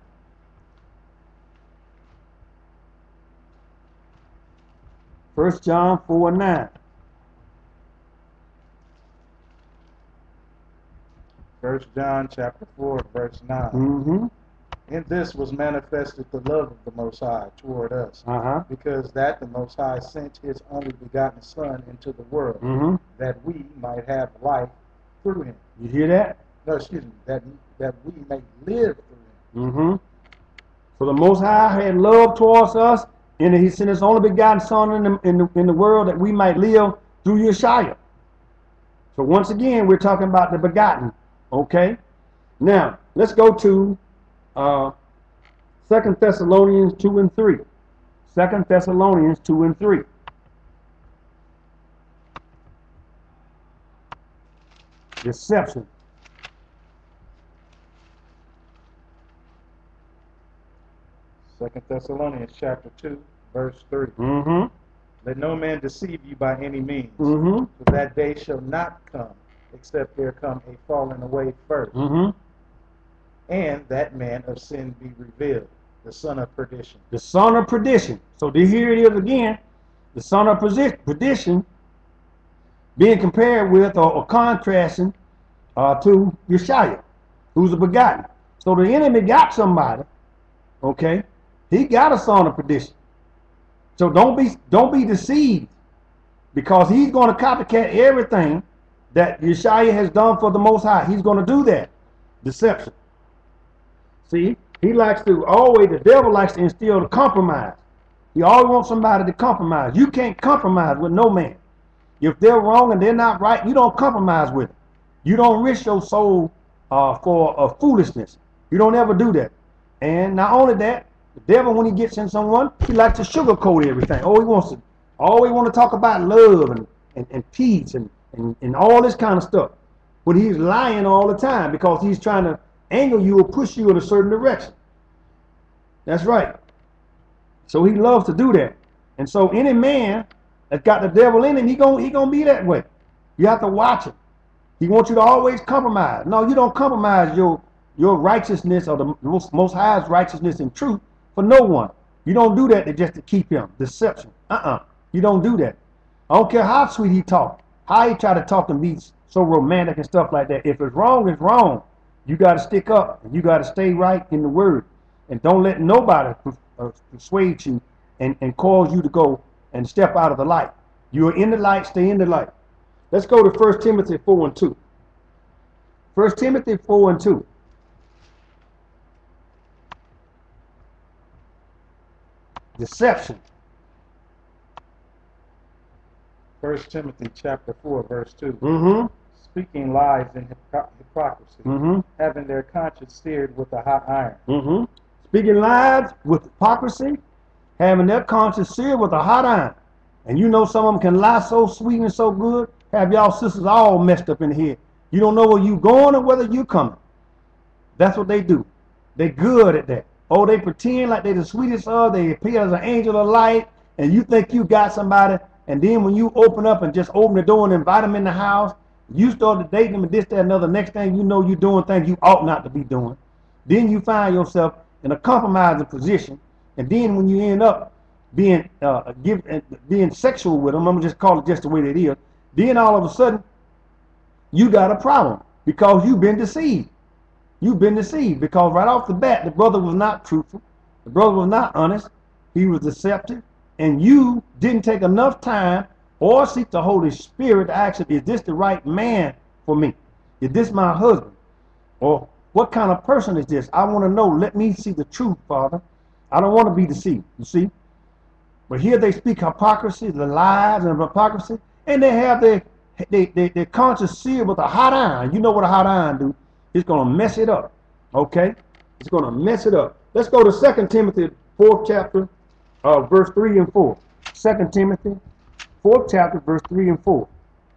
First John 4 and 9. 1 John chapter 4, verse 9. Mm-hmm. In this was manifested the love of the Most High toward us, Uh-huh. because that the Most High sent his only begotten Son into the world, Mm-hmm. that we might have life through him. You hear that? No, excuse me, that we may live through him. Mm-hmm. So the Most High had love towards us, and he sent his only begotten Son in the world that we might live through Yeshua. So once again, we're talking about the begotten. Okay? Now, let's go to 2 Thessalonians 2 and 3. 2 Thessalonians 2 and 3. Deception. Second Thessalonians chapter 2, verse 3. Mm-hmm. Let no man deceive you by any means, Mm-hmm. for that day shall not come, except there come a falling away first, Mm-hmm. and that man of sin be revealed, the son of perdition. The son of perdition. So here it is again. The son of perdition being compared with or contrasting to Yeshua, who's a begotten. So the enemy got somebody, okay? He got a son of perdition. So don't be deceived, because he's going to copycat everything that Yeshua has done for the Most High. He's going to do that. Deception. See, the devil likes to instill the compromise. He always wants somebody to compromise. You can't compromise with no man. If they're wrong and they're not right, you don't compromise with them. You don't risk your soul for foolishness. You don't ever do that. And not only that, the devil, when he gets in someone, he likes to sugarcoat everything. He wants to talk about love and peace and all this kind of stuff. But he's lying all the time, because he's trying to angle you or push you in a certain direction. That's right. So he loves to do that. And so any man that's got the devil in him, he gonna be that way. You have to watch him. He wants you to always compromise. No, you don't compromise your righteousness or the most high's righteousness and truth for no one. You don't do that just to keep him. Deception. You don't do that. I don't care how sweet he talk, how he try to talk and be so romantic and stuff like that. If it's wrong, it's wrong. You got to stick up and you got to stay right in the word. And don't let nobody persuade you and cause you to go and step out of the light. You're in the light, stay in the light. Let's go to 1 Timothy 4 and 2. 1 Timothy 4 and 2. Deception. 1 Timothy chapter 4, verse 2. Speaking lies and hypocrisy, having their conscience seared with a hot iron. Speaking lies with hypocrisy, having their conscience seared with a hot iron. And you know some of them can lie so sweet and so good, have y'all sisters all messed up in the head. You don't know where you going or whether you coming. That's what they do. They good at that. Oh, they pretend like they the sweetest of, they appear as an angel of light, and you think you got somebody, and then when you open up and just open the door and invite them in the house, you start dating them and this, that, another. Next thing you know, you're doing things you ought not to be doing. Then you find yourself in a compromising position, and then when you end up being being sexual with them, I'm gonna just call it just the way that it is. Then all of a sudden, you got a problem because you've been deceived. You've been deceived because right off the bat, the brother was not truthful. The brother was not honest. He was deceptive, and you didn't take enough time or seek the Holy Spirit to ask him, is this the right man for me? Is this my husband? Or what kind of person is this? I want to know. Let me see the truth, Father. I don't want to be deceived, you see. But here they speak hypocrisy, the lies and hypocrisy, and they have their conscience seared with a hot iron. You know what a hot iron do? It's going to mess it up, okay? It's going to mess it up. Let's go to 2 Timothy 4th chapter, verse 3 and 4. 2 Timothy 4th chapter, verse 3 and 4.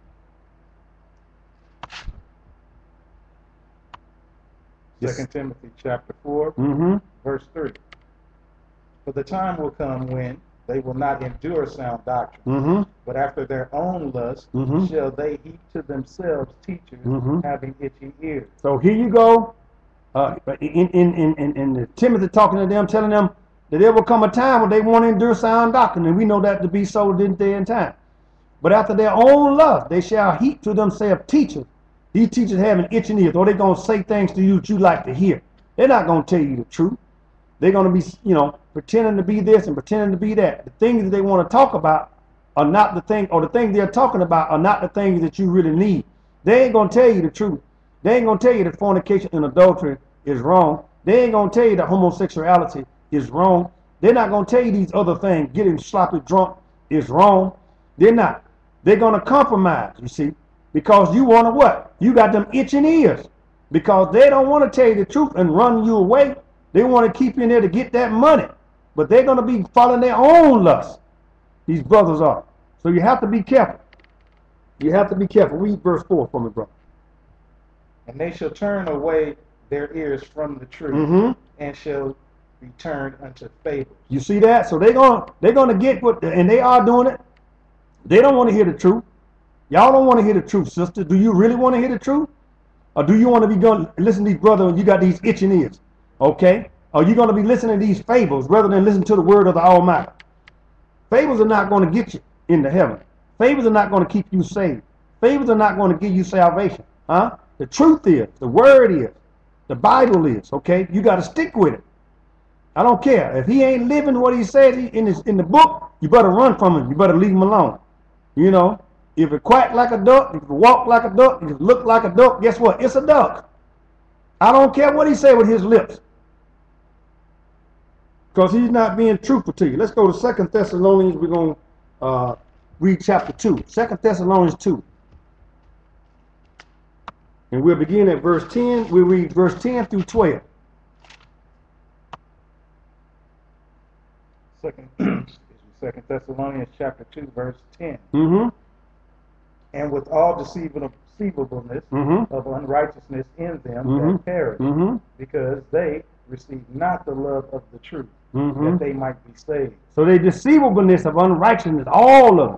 Second Timothy chapter 4, verse 3. For the time will come when they will not endure sound doctrine, but after their own lust shall they heap to themselves teachers having itching ears. So here you go. In Timothy talking to them, telling them that there will come a time when they want to endure sound doctrine, and we know that to be so in day and time. But after their own lust, they shall heap to themselves teachers. These teachers having itching ears, or they're going to say things to you that you like to hear. They're not going to tell you the truth. They're going to be, pretending to be this and pretending to be that. The things that they want to talk about are not the thing, or the things they're talking about are not the things that you really need. They ain't going to tell you the truth. They ain't going to tell you that fornication and adultery is wrong. They ain't going to tell you that homosexuality is wrong. They're not going to tell you these other things. Getting sloppy drunk is wrong. They're not. They're going to compromise, you see, because you want to what? You got them itching ears because they don't want to tell you the truth and run you away. They want to keep you in there to get that money. But they're going to be following their own lust. These brothers are. So you have to be careful. You have to be careful. Read verse 4 for me, brother. And they shall turn away their ears from the truth and shall return unto fables. You see that? So they're gonna get what, and they are doing it. They don't want to hear the truth. Y'all don't want to hear the truth, sister. Do you really want to hear the truth? Or do you want to be going listen to these brothers and you got these itching ears? Okay? Are you going to be listening to these fables rather than listen to the word of the Almighty? Fables are not going to get you into heaven. Fables are not going to keep you saved. Fables are not going to give you salvation. Huh? The truth is, the word is, the Bible is, okay? You got to stick with it. I don't care. If he ain't living what he says in the book, you better run from him. You better leave him alone. If it quack like a duck, if it walk like a duck, if it look like a duck, guess what? It's a duck. I don't care what he say with his lips. Because he's not being truthful to you. Let's go to 2 Thessalonians. We're going to read chapter 2. 2 Thessalonians 2. And we'll begin at verse 10. We'll read verse 10 through 12. Second Thessalonians chapter 2, verse 10. And with all deceivableness of unrighteousness in them that perish, because they receive not the love of the truth, that they might be saved. So the deceivableness of unrighteousness, all of them.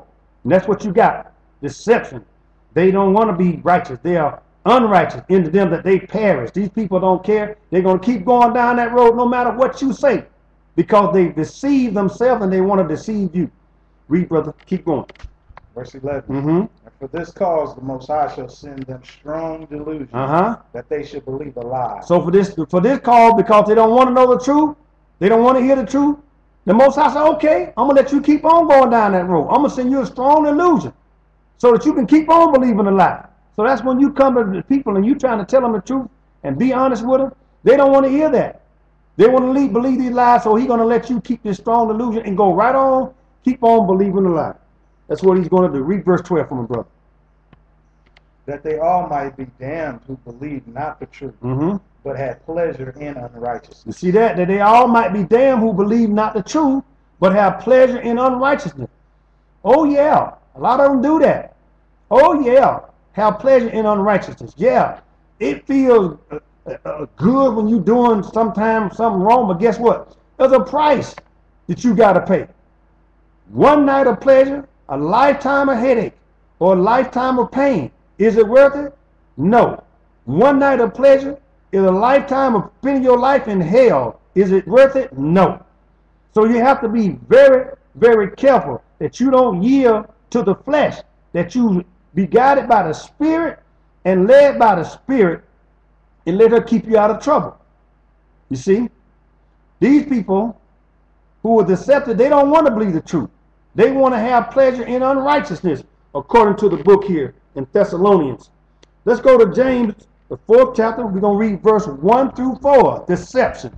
And that's what you got. Deception. They don't want to be righteous. They are unrighteous into them that they perish. These people don't care. They're going to keep going down that road no matter what you say, because they deceive themselves and they want to deceive you. Read, brother. Keep going. Verse 11. Mm-hmm. And for this cause the Most High shall send them strong delusion, that they should believe a lie. So for this cause, because they don't want to know the truth, they don't want to hear the truth, the Most High said, okay, I'm going to let you keep on going down that road. I'm going to send you a strong illusion so that you can keep on believing the lie. So that's when you come to the people and you trying to tell them the truth and be honest with them. They don't want to hear that. They want to believe these lies, so he's going to let you keep this strong illusion and go right on, keep on believing the lie. That's what he's going to do. Read verse 12 for me, brother. That they all might be damned who believe not the truth, but had pleasure in unrighteousness. You see that? That they all might be damned who believe not the truth, but have pleasure in unrighteousness. Oh, yeah. A lot of them do that. Oh, yeah. Have pleasure in unrighteousness. Yeah. It feels good when you're doing sometimes something wrong, but guess what? There's a price that you got to pay. One night of pleasure, a lifetime of headache, or a lifetime of pain. Is it worth it? No. One night of pleasure is a lifetime of spending your life in hell. Is it worth it? No. So you have to be very, very careful that you don't yield to the flesh, that you be guided by the Spirit and led by the Spirit, and let her keep you out of trouble. You see, these people who are deceptive, they don't want to believe the truth. They want to have pleasure in unrighteousness, according to the book here in Thessalonians. Let's go to James, the 4th chapter. We're going to read verse 1 through 4. Deception.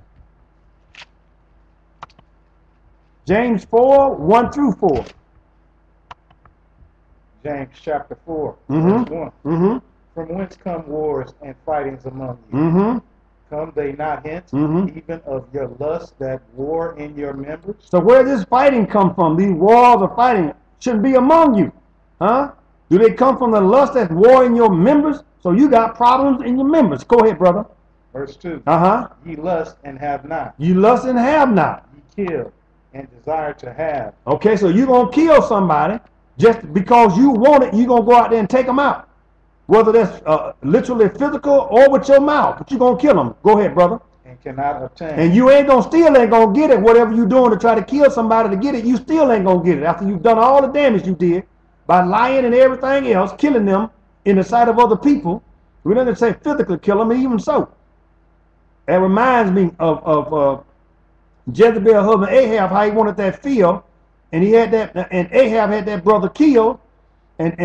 James 4, 1 through 4. James chapter 4, verse 1. From whence come wars and fightings among you? Come they not hence, even of your lust that war in your members? So where does fighting come from? These wars of fighting shouldn't be among you. Huh? Do they come from the lust that war in your members? So you got problems in your members. Go ahead, brother. Verse 2. Uh-huh. Ye lust and have not. You lust and have not. Ye kill and desire to have. Okay, so you're going to kill somebody just because you want it. You're going to go out there and take them out. Whether that's literally physical or with your mouth. But you're going to kill them. Go ahead, brother. And cannot obtain. And you ain't going to get it. Whatever you're doing to try to kill somebody to get it, you still ain't going to get it. After you've done all the damage you did by lying and everything else, killing them in the sight of other people. We don't say physically kill them, even so. It reminds me of Jezebel's husband Ahab, how he wanted that field, and he had that, and Ahab had that brother killed, and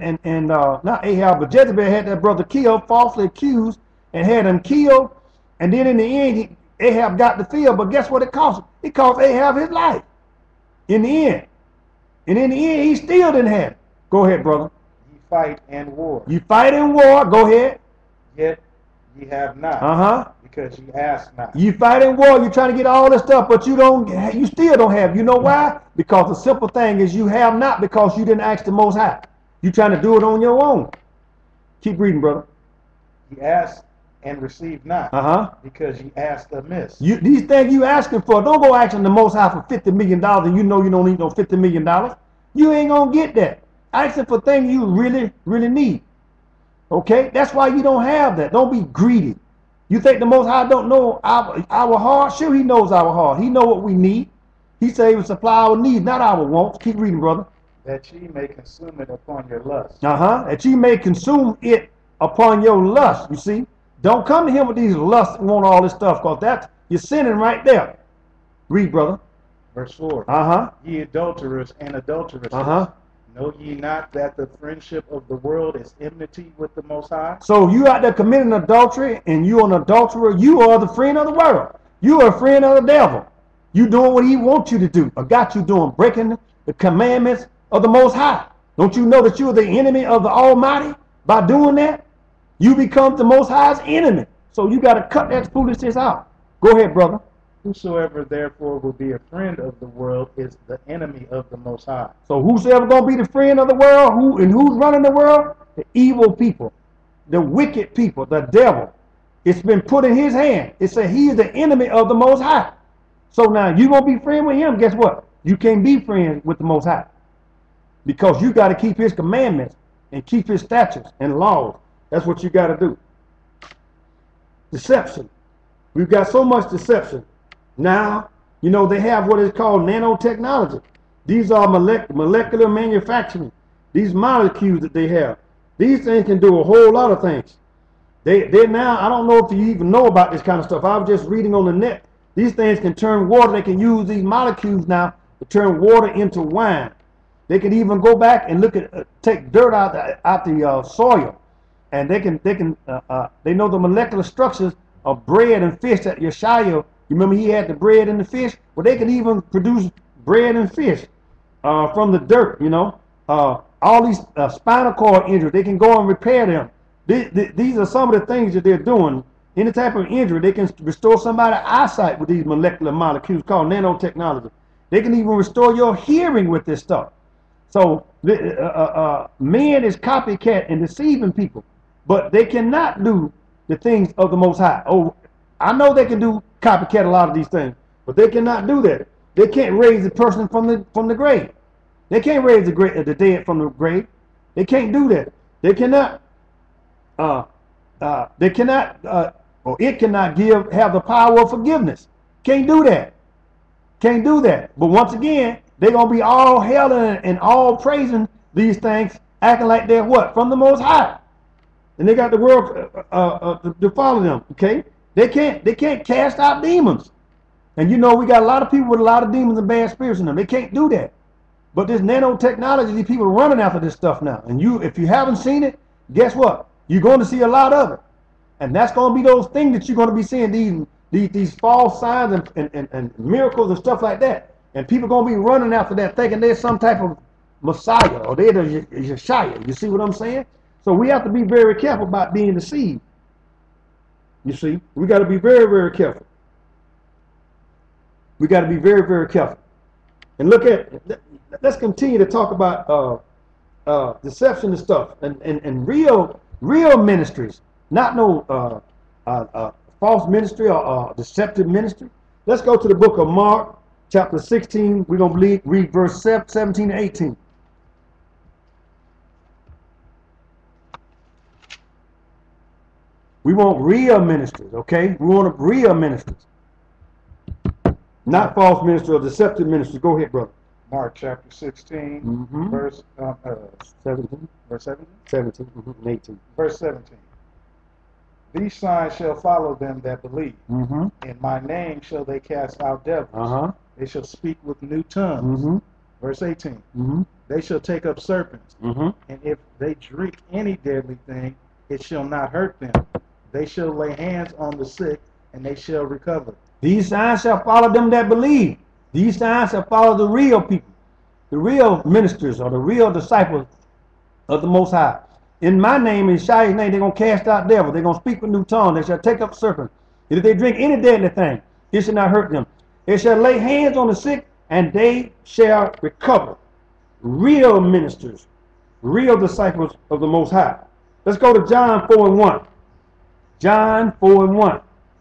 not Ahab, but Jezebel had that brother killed, falsely accused, and had him killed, and then in the end, Ahab got the field, but guess what it cost him? It cost Ahab his life, in the end. And in the end, he still didn't have it. Go ahead, brother. Ye fight and war. You fight in war, go ahead. Yet ye have not. Uh-huh. Because ye ask not. You fight in war, you're trying to get all this stuff, but you still don't have. You know why? Because the simple thing is you have not, because you didn't ask the Most High. You're trying to do it on your own. Keep reading, brother. Ye ask and receive not. Uh-huh. Because ye ask amiss. These things you asking for, don't go asking the Most High for $50 million and you know you don't need no $50 million. You ain't going to get that. Asking for things you really, really need. Okay? That's why you don't have that. Don't be greedy. You think the Most High don't know our heart? Sure, he knows our heart. He know what we need. He said he would supply our needs, not our wants. Keep reading, brother. That ye may consume it upon your lust. That ye may consume it upon your lust. You see? Don't come to him with these lusts and want all this stuff, because you're sinning right there. Read, brother. Verse 4. Ye adulterers and adulteresses. Know ye not that the friendship of the world is enmity with the Most High? So you out there committing adultery and you an adulterer, you are the friend of the world. You are a friend of the devil. You doing what he wants you to do, or got you doing, breaking the commandments of the Most High. Don't you know that you are the enemy of the Almighty? By doing that, you become the Most High's enemy. So you got to cut that foolishness out. Go ahead, brother. Whosoever therefore will be a friend of the world is the enemy of the Most High. So whosoever gonna be the friend of the world, who's running the world? The evil people, the wicked people, the devil. It's been put in his hand. It said he is the enemy of the Most High. So now you gonna be friend with him? Guess what? You can't be friends with the Most High. because you got to keep his commandments and keep his statutes and laws. That's what you got to do. Deception. We've got so much deception. Now, you know, they have what is called nanotechnology. These are molecular manufacturing. These molecules that they have. These things can do a whole lot of things. They now, I don't know if you even know about this kind of stuff. I was just reading on the net. These things can turn water. They can use these molecules now to turn water into wine. They can even go back and look at take dirt out the soil, and they know the molecular structures of bread and fish that Yeshua. You remember he had the bread and the fish. Well, they can even produce bread and fish from the dirt. You know, all these spinal cord injuries, they can go and repair them. These are some of the things that they're doing. Any type of injury, they can restore somebody's eyesight with these molecular molecules called nanotechnology. They can even restore your hearing with this stuff. So man is copycat and deceiving people, but they cannot do the things of the Most High. Oh, I know they can do copycat a lot of these things, but they cannot do that. They can't raise the person from the grave. They can't raise the dead from the grave. They can't do that. They cannot. Or it cannot have the power of forgiveness. Can't do that. Can't do that. But once again, they're going to be all hailing and all praising these things, acting like they're what? From the Most High. And they got the world to follow them. Okay? They can't cast out demons. And you know, we got a lot of people with a lot of demons and bad spirits in them. They can't do that. But this nanotechnology, these people are running after this stuff now. And if you haven't seen it, guess what? You're going to see a lot of it. And that's going to be those things that you're going to be seeing, these false signs and miracles and stuff like that. And people are going to be running after that, thinking they're some type of Messiah or they're the Yeshua. You see what I'm saying? So we have to be very careful about being deceived. You see, we got to be very, very careful. We got to be very, very careful. And let's continue to talk about deception and stuff and real ministries, not no false ministry or deceptive ministry. Let's go to the book of Mark, chapter 16. We're going to read verse 17 and 18. We want real ministers, okay? We want real ministers. Not false ministers or deceptive ministers. Go ahead, brother. Mark chapter 16, verse 17. Verse 17? 17 and 18. Verse 17. These signs shall follow them that believe. In my name shall they cast out devils. They shall speak with new tongues. Verse 18. They shall take up serpents. And if they drink any deadly thing, it shall not hurt them. They shall lay hands on the sick, and they shall recover. These signs shall follow them that believe. These signs shall follow the real people, the real ministers or the real disciples of the Most High. In my name, in Yeshua's name, they're going to cast out devils. They're going to speak with new tongues. They shall take up serpents. And if they drink any deadly thing, it shall not hurt them. They shall lay hands on the sick, and they shall recover. Real ministers, real disciples of the Most High. Let's go to John 4 and 1. John 4 and 1.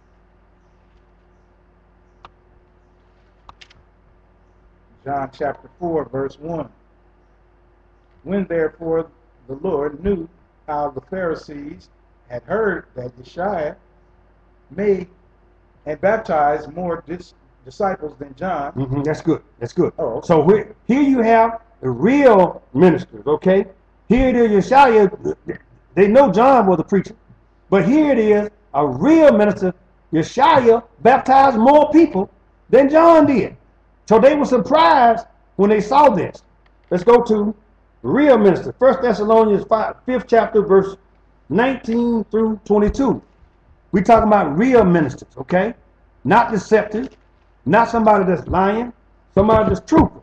John chapter 4, verse 1. When therefore the Lord knew how the Pharisees had heard that Yeshua made and baptized more disciples than John. That's good. That's good. Oh, okay. So here you have the real ministers, okay? Here it is, Yeshua. They know John was a preacher. But here it is, a real minister. Yeshua baptized more people than John did. So they were surprised when they saw this. Let's go to real minister. 1 Thessalonians 5th chapter, verse 19 through 22. We're talking about real ministers, okay? Not deceptive, not somebody that's lying, somebody that's truthful.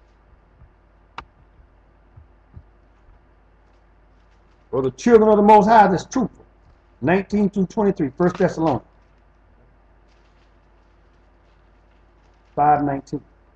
Or the children of the Most High that's truthful. 19 through 23, 1 Thessalonians 5:19.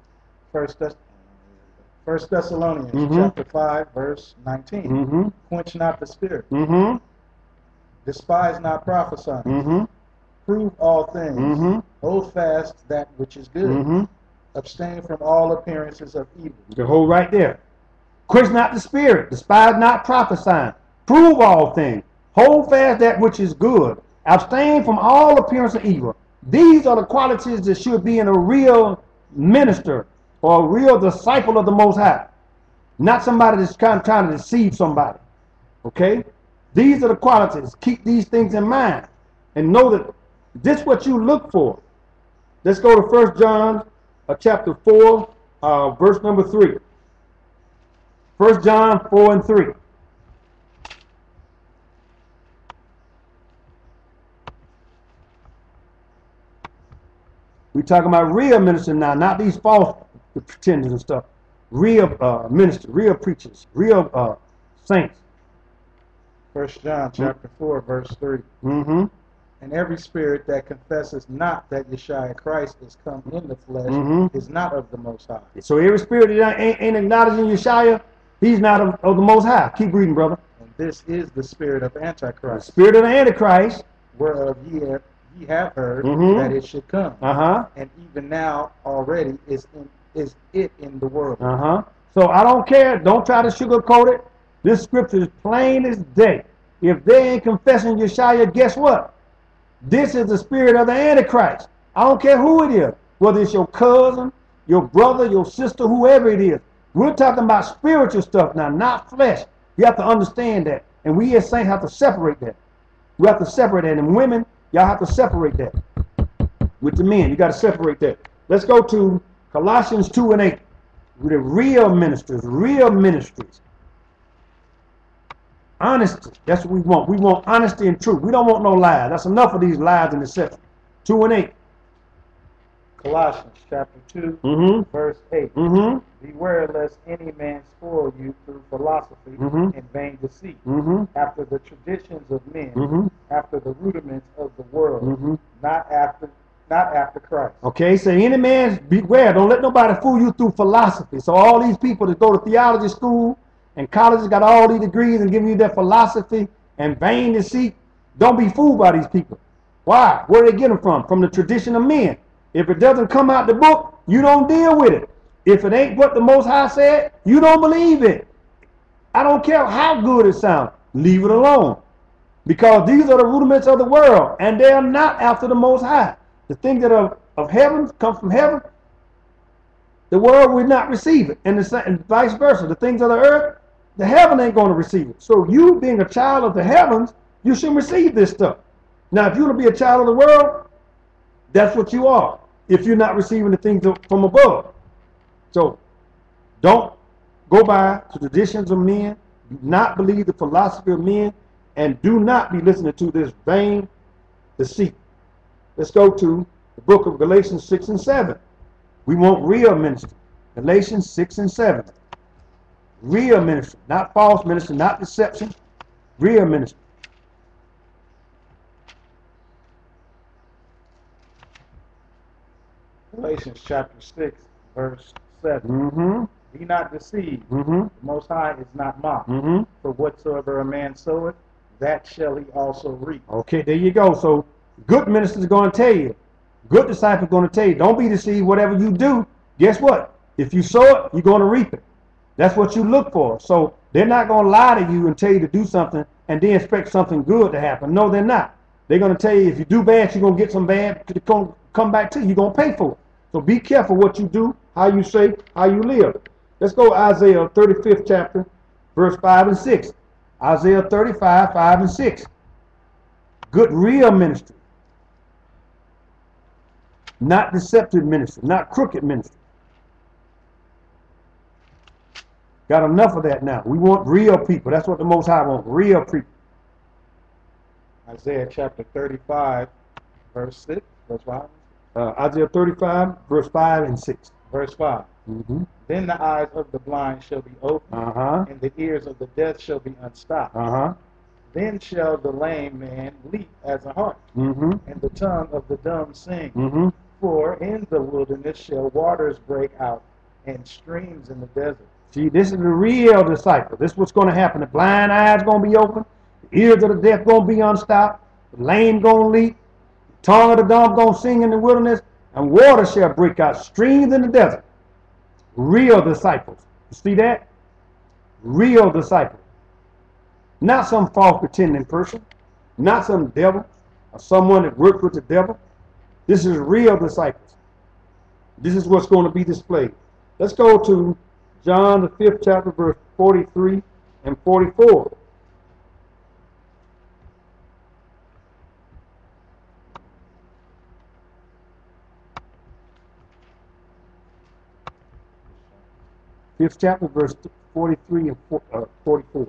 First Thessalonians chapter 5, verse 19. Quench not the spirit. Despise not prophesying. Prove all things. Hold fast that which is good. Abstain from all appearances of evil. You can hold right there. Quench not the spirit, despise not prophesying, prove all things, hold fast that which is good, abstain from all appearance of evil. These are the qualities that should be in a real minister or a real disciple of the Most High. Not somebody that's trying to deceive somebody. Okay? These are the qualities. Keep these things in mind and know that this is what you look for. Let's go to 1 John chapter 4, verse number 3. 1 John 4 and 3. We're talking about real ministers now, not these false pretenders and stuff. Real ministers, real preachers, real saints. 1 John chapter 4, verse 3. Mm-hmm. And every spirit that confesses not that Yeshua Christ is come in the flesh is not of the Most High. So every spirit that ain't acknowledging Yeshua, he's not of the Most High. Keep reading, brother. And this is the spirit of Antichrist, The spirit of the Antichrist. whereof ye have heard that it should come. And even now already is it in the world. So I don't care. Don't try to sugarcoat it. This scripture is plain as day. If they ain't confessing Yeshua, guess what? This is the spirit of the Antichrist. I don't care who it is. Whether it's your cousin, your brother, your sister, whoever it is. We're talking about spiritual stuff now, not flesh. You have to understand that. And we as saints have to separate that. We have to separate that. And women, y'all have to separate that. With the men, you got to separate that. Let's go to Colossians 2 and 8. With the real ministers, real ministries. Honesty. That's what we want. We want honesty and truth. We don't want no lies. That's enough of these lies and deception. 2 and 8. Colossians chapter 2, verse 8. Beware lest any man spoil you through philosophy and vain deceit, after the traditions of men, after the rudiments of the world, not after Christ. Okay, so any man beware. Don't let nobody fool you through philosophy. So all these people that go to theology school and colleges got all these degrees and giving you that philosophy and vain deceit, don't be fooled by these people. Why? Where do they get them from? From the tradition of men. If it doesn't come out the book, you don't deal with it. If it ain't what the Most High said, you don't believe it. I don't care how good it sounds. Leave it alone. Because these are the rudiments of the world, and they are not after the Most High. The things that are of heaven come from heaven. The world will not receive it, and vice versa. The things of the earth, the heaven ain't going to receive it. So you being a child of the heavens, you should receive this stuff. Now, if you want to be a child of the world, that's what you are, if you're not receiving the things from above. So don't go by the traditions of men, do not believe the philosophy of men, and do not be listening to this vain deceit. Let's go to the book of Galatians 6 and 7. We want real ministry. Galatians 6 and 7. Real ministry, not false ministry, not deception. Real ministry. Galatians chapter 6, verse 7. Be not deceived. The Most High is not mocked. For whatsoever a man soweth, that shall he also reap. Okay, there you go. So good ministers are going to tell you. Good disciples are going to tell you, don't be deceived. Whatever you do, guess what? If you sow it, you're going to reap it. That's what you look for. So they're not going to lie to you and tell you to do something and then expect something good to happen. No, they're not. They're going to tell you if you do bad, you're going to get some bad to come back to you. You're going to pay for it. So be careful what you do, how you say, how you live. Let's go to Isaiah 35th chapter, verse 5 and 6. Isaiah 35, 5 and 6. Good real ministry. Not deceptive ministry, not crooked ministry. Got enough of that now. We want real people. That's what the Most High wants, real people. Isaiah chapter 35, verse 6, verse 5. Isaiah 35, verse 5 and 6. Verse 5. Then the eyes of the blind shall be opened, and the ears of the deaf shall be unstopped. Then shall the lame man leap as a hart, and the tongue of the dumb sing. For in the wilderness shall waters break out, and streams in the desert. See, this is the real disciple. This is what's going to happen. The blind eyes going to be open. The ears of the deaf going to be unstopped. The lame going to leap. The tongue of the dumb going to sing in the wilderness. And water shall break out. Streams in the desert. Real disciples. You see that? real disciples. Not some false pretending person, not some devil or someone that works with the devil. This is real disciples. This is what's going to be displayed. Let's go to John the 5th chapter, verse 43 and 44. Fifth chapter, verse 43 and 44.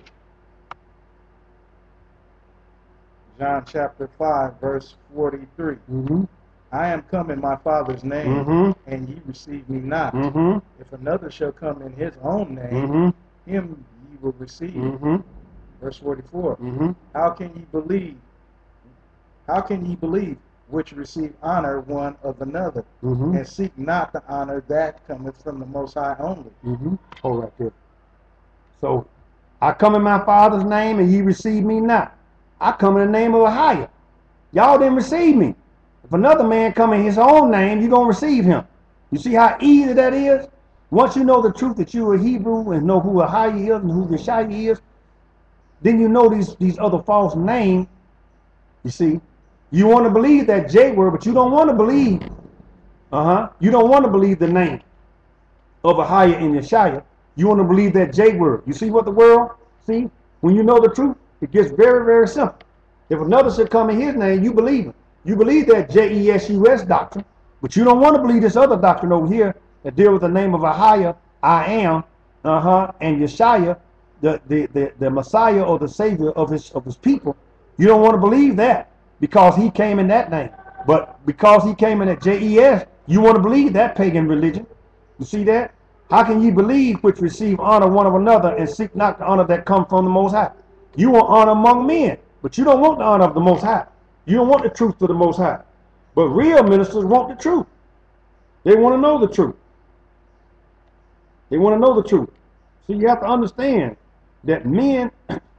John chapter 5, verse 43. Mm-hmm. I am come in my Father's name, Mm-hmm. and ye receive me not. Mm-hmm. If another shall come in his own name, Mm-hmm. him ye will receive. Mm-hmm. Verse 44. Mm-hmm. How can ye believe? How can ye believe which receive honor one of another, Mm-hmm. and seek not the honor that cometh from the Most High only? Mm-hmm. Hold right there. So, I come in my Father's name, and ye receive me not. I come in the name of a higher. Y'all didn't receive me. If another man come in his own name, you're going to receive him. You see how easy that is? Once you know the truth that you're a Hebrew and know who a higher is and who the Shai is, then you know these other false names. You see, you want to believe that J word, but you don't want to believe, you don't want to believe the name of a higher in Yeshaya. You want to believe that J word. You see what the world, see? When you know the truth, it gets very, very simple. If another should come in his name, you believe him. You believe that J-E-S-U-S doctrine, but you don't want to believe this other doctrine over here that deals with the name of a higher, I am, and Yeshaya, the Messiah or the Savior of his people. You don't want to believe that because he came in that name. But because he came in at J-E-S, you want to believe that pagan religion. You see that? How can ye believe which receive honor one of another and seek not the honor that comes from the Most High? You want honor among men, but you don't want the honor of the Most High. You don't want the truth to the Most High. But real ministers want the truth. They want to know the truth. They want to know the truth. So you have to understand that men,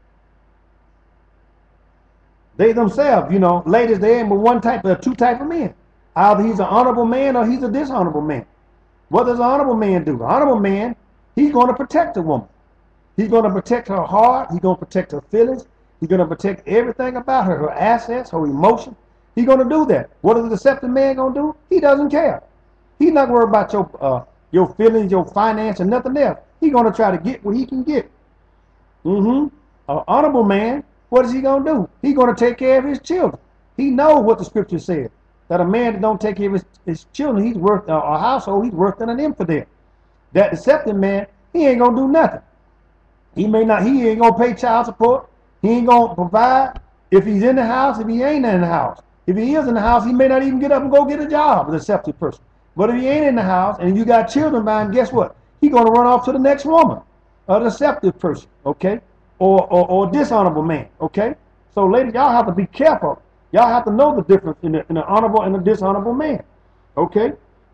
they themselves, ladies, they ain't but one type, two type of men. Either he's an honorable man or he's a dishonorable man. What does an honorable man do? An honorable man, he's going to protect a woman. He's going to protect her heart. He's going to protect her feelings. He's going to protect everything about her, her assets, her emotions. He's going to do that. What is the deceptive man going to do? He doesn't care. He's not worried about your feelings, your finance, and nothing else. He's going to try to get what he can get. An honorable man, what is he going to do? He's going to take care of his children. He knows what the scripture says, that a man that don't take care of his children, he's worth a household, he's worse than an infidel. That deceptive man, he ain't going to do nothing. He ain't going to pay child support. He ain't going to provide if he's in the house, if he ain't in the house. If he is in the house, he may not even get up and go get a job, a deceptive person. But if he ain't in the house and you got children by him, guess what? He's going to run off to the next woman, a deceptive person, okay? Or a dishonorable man, okay? So ladies, y'all have to be careful. Y'all have to know the difference in an honorable and a dishonorable man, okay?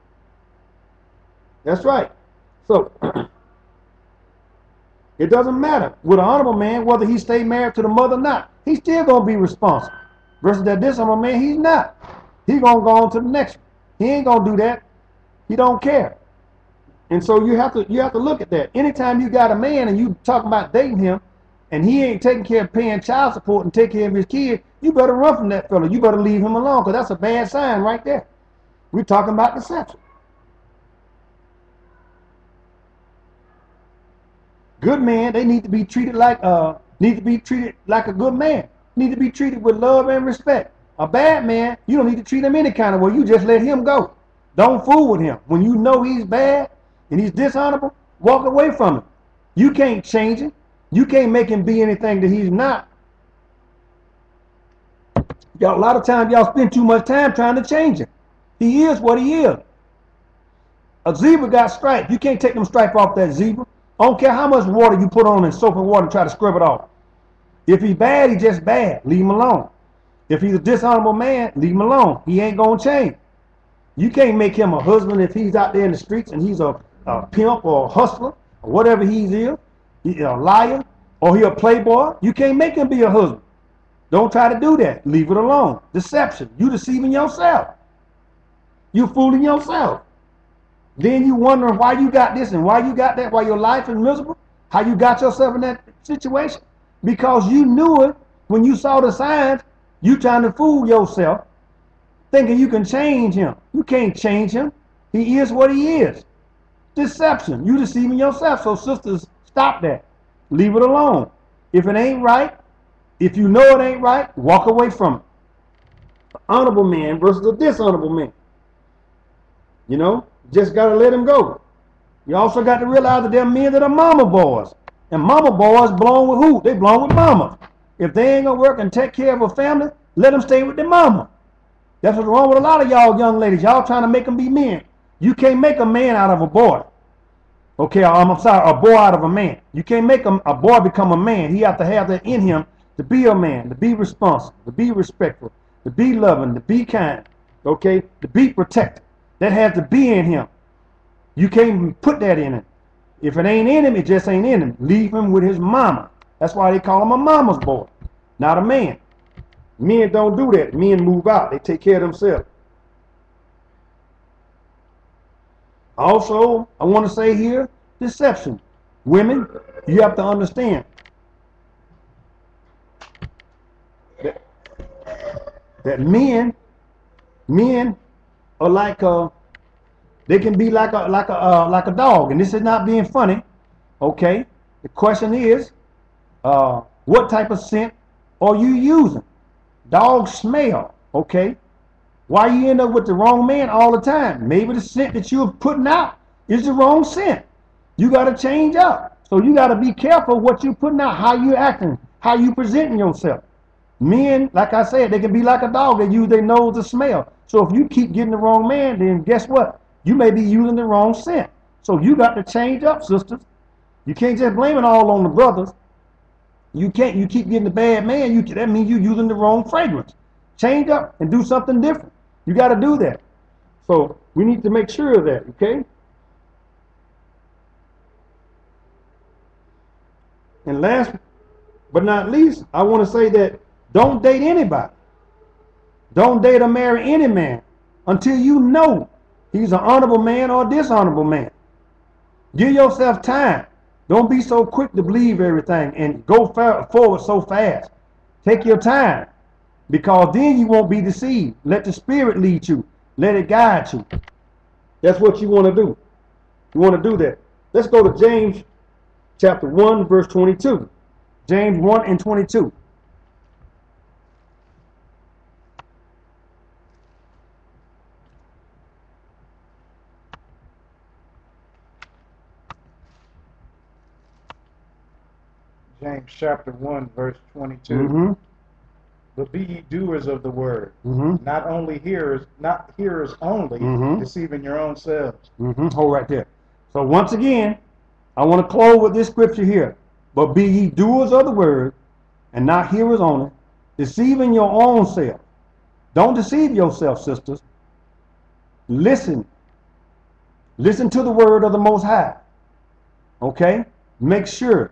That's right. So, it doesn't matter with an honorable man whether he stay married to the mother or not. He's still going to be responsible. Versus that dishonorable man, he's not. He's going to go on to the next one. He ain't going to do that. He don't care. And so you have to look at that. Anytime you got a man and you talk about dating him and he ain't taking care of paying child support and taking care of his kid, you better run from that fella. You better leave him alone because that's a bad sign right there. We're talking about deception. Good men, they need to be treated like a good man. Need to be treated with love and respect. A bad man, you don't need to treat him any kind of way. You just let him go. Don't fool with him. When you know he's bad and he's dishonorable, walk away from him. You can't change him. You can't make him be anything that he's not. Y'all, a lot of times y'all spend too much time trying to change him. He is what he is. A zebra got stripes. You can't take them stripes off that zebra. I don't care how much water you put on in soap and water and try to scrub it off. If he's bad, he's just bad. Leave him alone. If he's a dishonorable man, leave him alone. He ain't going to change. You can't make him a husband if he's out there in the streets and he's a pimp or a hustler or whatever he is. He's a liar or he a playboy. You can't make him be a husband. Don't try to do that. Leave it alone. Deception. You deceiving yourself. You fooling yourself. Then you wondering why you got this and why you got that, why your life is miserable. How you got yourself in that situation? Because you knew it when you saw the signs. You trying to fool yourself, thinking you can change him. You can't change him. He is what he is. Deception. You deceiving yourself. So sisters, stop that. Leave it alone. If it ain't right, if you know it ain't right, walk away from it. An honorable man versus a dishonorable man. You know, just got to let him go. You also got to realize that there are men that are mama boys. And mama boys belong with who? They belong with mama. If they ain't going to work and take care of a family, let them stay with their mama. That's what's wrong with a lot of y'all young ladies. Y'all trying to make them be men. You can't make a man out of a boy. Okay, I'm sorry, a boy out of a man. You can't make a boy become a man. He has to have that in him to be a man, to be responsible, to be respectful, to be loving, to be kind, okay, to be protected. That has to be in him. You can't put that in him. If it ain't in him, it just ain't in him. Leave him with his mama. That's why they call him a mama's boy, not a man. Men don't do that. Men move out. They take care of themselves. Also, I want to say here, deception. Women, you have to understand that men are like they can be like a dog, and this is not being funny. Okay, the question is, what type of scent are you using? Dogs smell. Okay. Why you end up with the wrong man all the time? Maybe the scent that you're putting out is the wrong scent. You got to change up. So you got to be careful what you're putting out, how you acting, how you presenting yourself. Men, like I said, they can be like a dog. They use their nose to smell. So if you keep getting the wrong man, then guess what? You may be using the wrong scent. So you got to change up, sisters. You can't just blame it all on the brothers. You can't. You keep getting the bad man. That means you're using the wrong fragrance. Change up and do something different. You got to do that. So we need to make sure of that, okay? And last but not least, I want to say that don't date anybody. Don't date or marry any man until you know he's an honorable man or a dishonorable man. Give yourself time. Don't be so quick to believe everything and go forward so fast. Take your time. Because then you won't be deceived. Let the Spirit lead you. Let it guide you. That's what you want to do. You want to do that. Let's go to James chapter 1, verse 22. James 1 and 22. James chapter 1, verse 22. But be ye doers of the word, not hearers only, deceiving your own selves. Hold right there. So once again, I want to close with this scripture here. But be ye doers of the word, and not hearers only, deceiving your own self. Don't deceive yourself, sisters. Listen. Listen to the word of the Most High. Okay? Make sure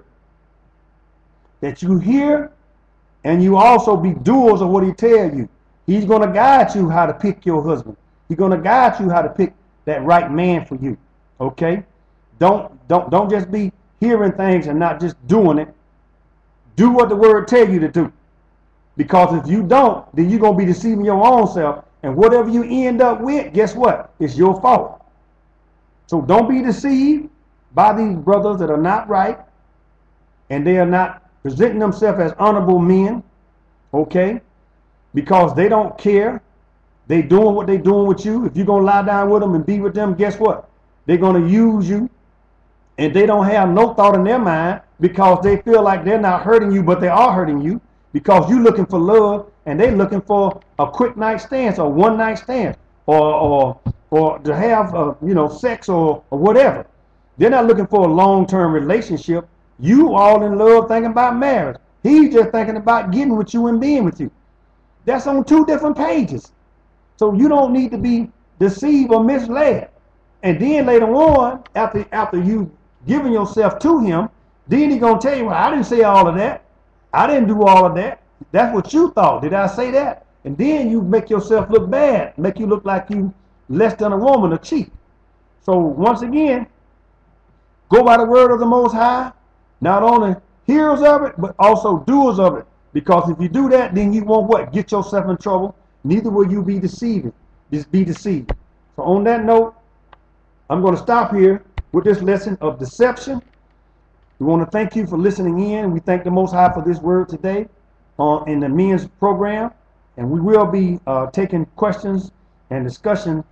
that you hear and you also be doers of what he tells you. He's going to guide you how to pick your husband. He's going to guide you how to pick that right man for you. Okay? Don't just be hearing things and not just doing it. Do what the word tells you to do. Because if you don't, then you're going to be deceiving your own self. And whatever you end up with, guess what? It's your fault. So don't be deceived by these brothers that are not right. And they are not presenting themselves as honorable men, okay? Because they don't care. They doing what they doing with you. If you're going to lie down with them and be with them, guess what? They're going to use you. And they don't have no thought in their mind because they feel like they're not hurting you, but they are hurting you because you're looking for love and they're looking for a quick night stand or one night stand or to have, sex or whatever. They're not looking for a long-term relationship. You all in love thinking about marriage. He's just thinking about getting with you and being with you. That's on two different pages. So you don't need to be deceived or misled. And then later on, after you giving yourself to him, then he's going to tell you, well, I didn't say all of that. I didn't do all of that. That's what you thought. Did I say that? And then you make yourself look bad. Make you look like you less than a woman, a cheat. So once again, go by the word of the Most High. Not only hearers of it, but also doers of it. Because if you do that, then you won't what? Get yourself in trouble. Neither will you be deceived. Just be deceived. So on that note, I'm going to stop here with this lesson of deception. We want to thank you for listening in. We thank the Most High for this word today in the men's program. And we will be taking questions and discussing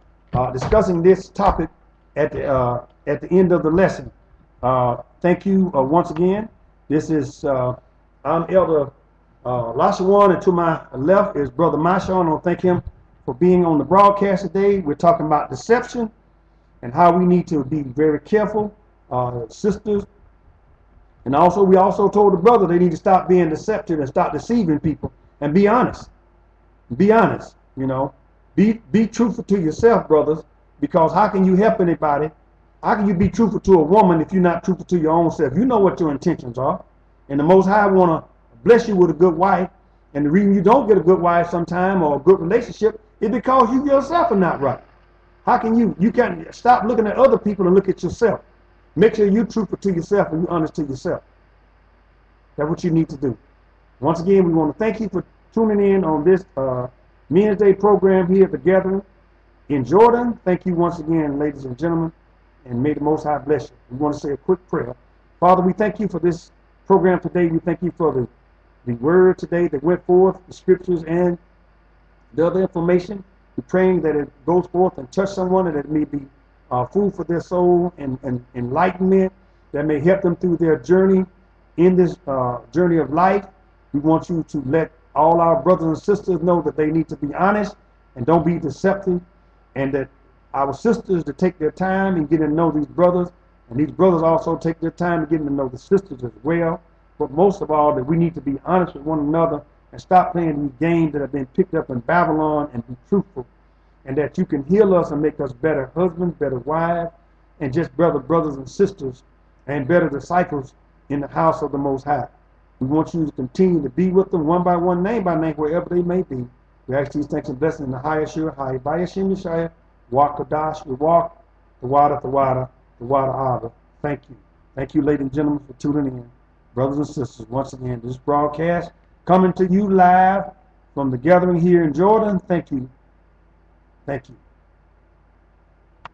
this topic at the end of the lesson. Thank you once again. This is I'm Elder Lashawan, and to my left is Brother Mashaw. I want to thank him for being on the broadcast today. We're talking about deception and how we need to be very careful, sisters. And also, we also told the brother they need to stop being deceptive and stop deceiving people and be honest. Be honest, you know. Be truthful to yourself, brothers, because how can you help anybody? How can you be truthful to a woman if you're not truthful to your own self? You know what your intentions are. And the Most High want to bless you with a good wife. And the reason you don't get a good wife sometime or a good relationship is because you yourself are not right. How can you can't stop looking at other people and look at yourself. Make sure you're truthful to yourself and you're honest to yourself. That's what you need to do. Once again, we want to thank you for tuning in on this Men's Day program here at the Gathering in Jordan. Thank you once again, ladies and gentlemen, and may the Most High bless you. We want to say a quick prayer. Father, we thank you for this program today. We thank you for the word today that went forth, the scriptures and the other information. We're praying that it goes forth and touch someone, and that it may be food for their soul and enlightenment that may help them through their journey in this journey of life. We want you to let all our brothers and sisters know that they need to be honest and don't be deceptive, and that our sisters to take their time and get to know these brothers, and these brothers also take their time to get to know the sisters as well. But most of all, that we need to be honest with one another and stop playing these games that have been picked up in Babylon, and be truthful, and that you can heal us and make us better husbands, better wives, and just brothers and sisters, and better disciples in the house of the Most High. We want you to continue to be with them one by one, name by name, wherever they may be. We ask these thanks and blessings in the highest Shur, high by Yashim Yeshaya, walk Kadash, we walk, the water, Abba. Thank you. Thank you, ladies and gentlemen, for tuning in. Brothers and sisters, once again, this broadcast coming to you live from the Gathering here in Jordan. Thank you. Thank you.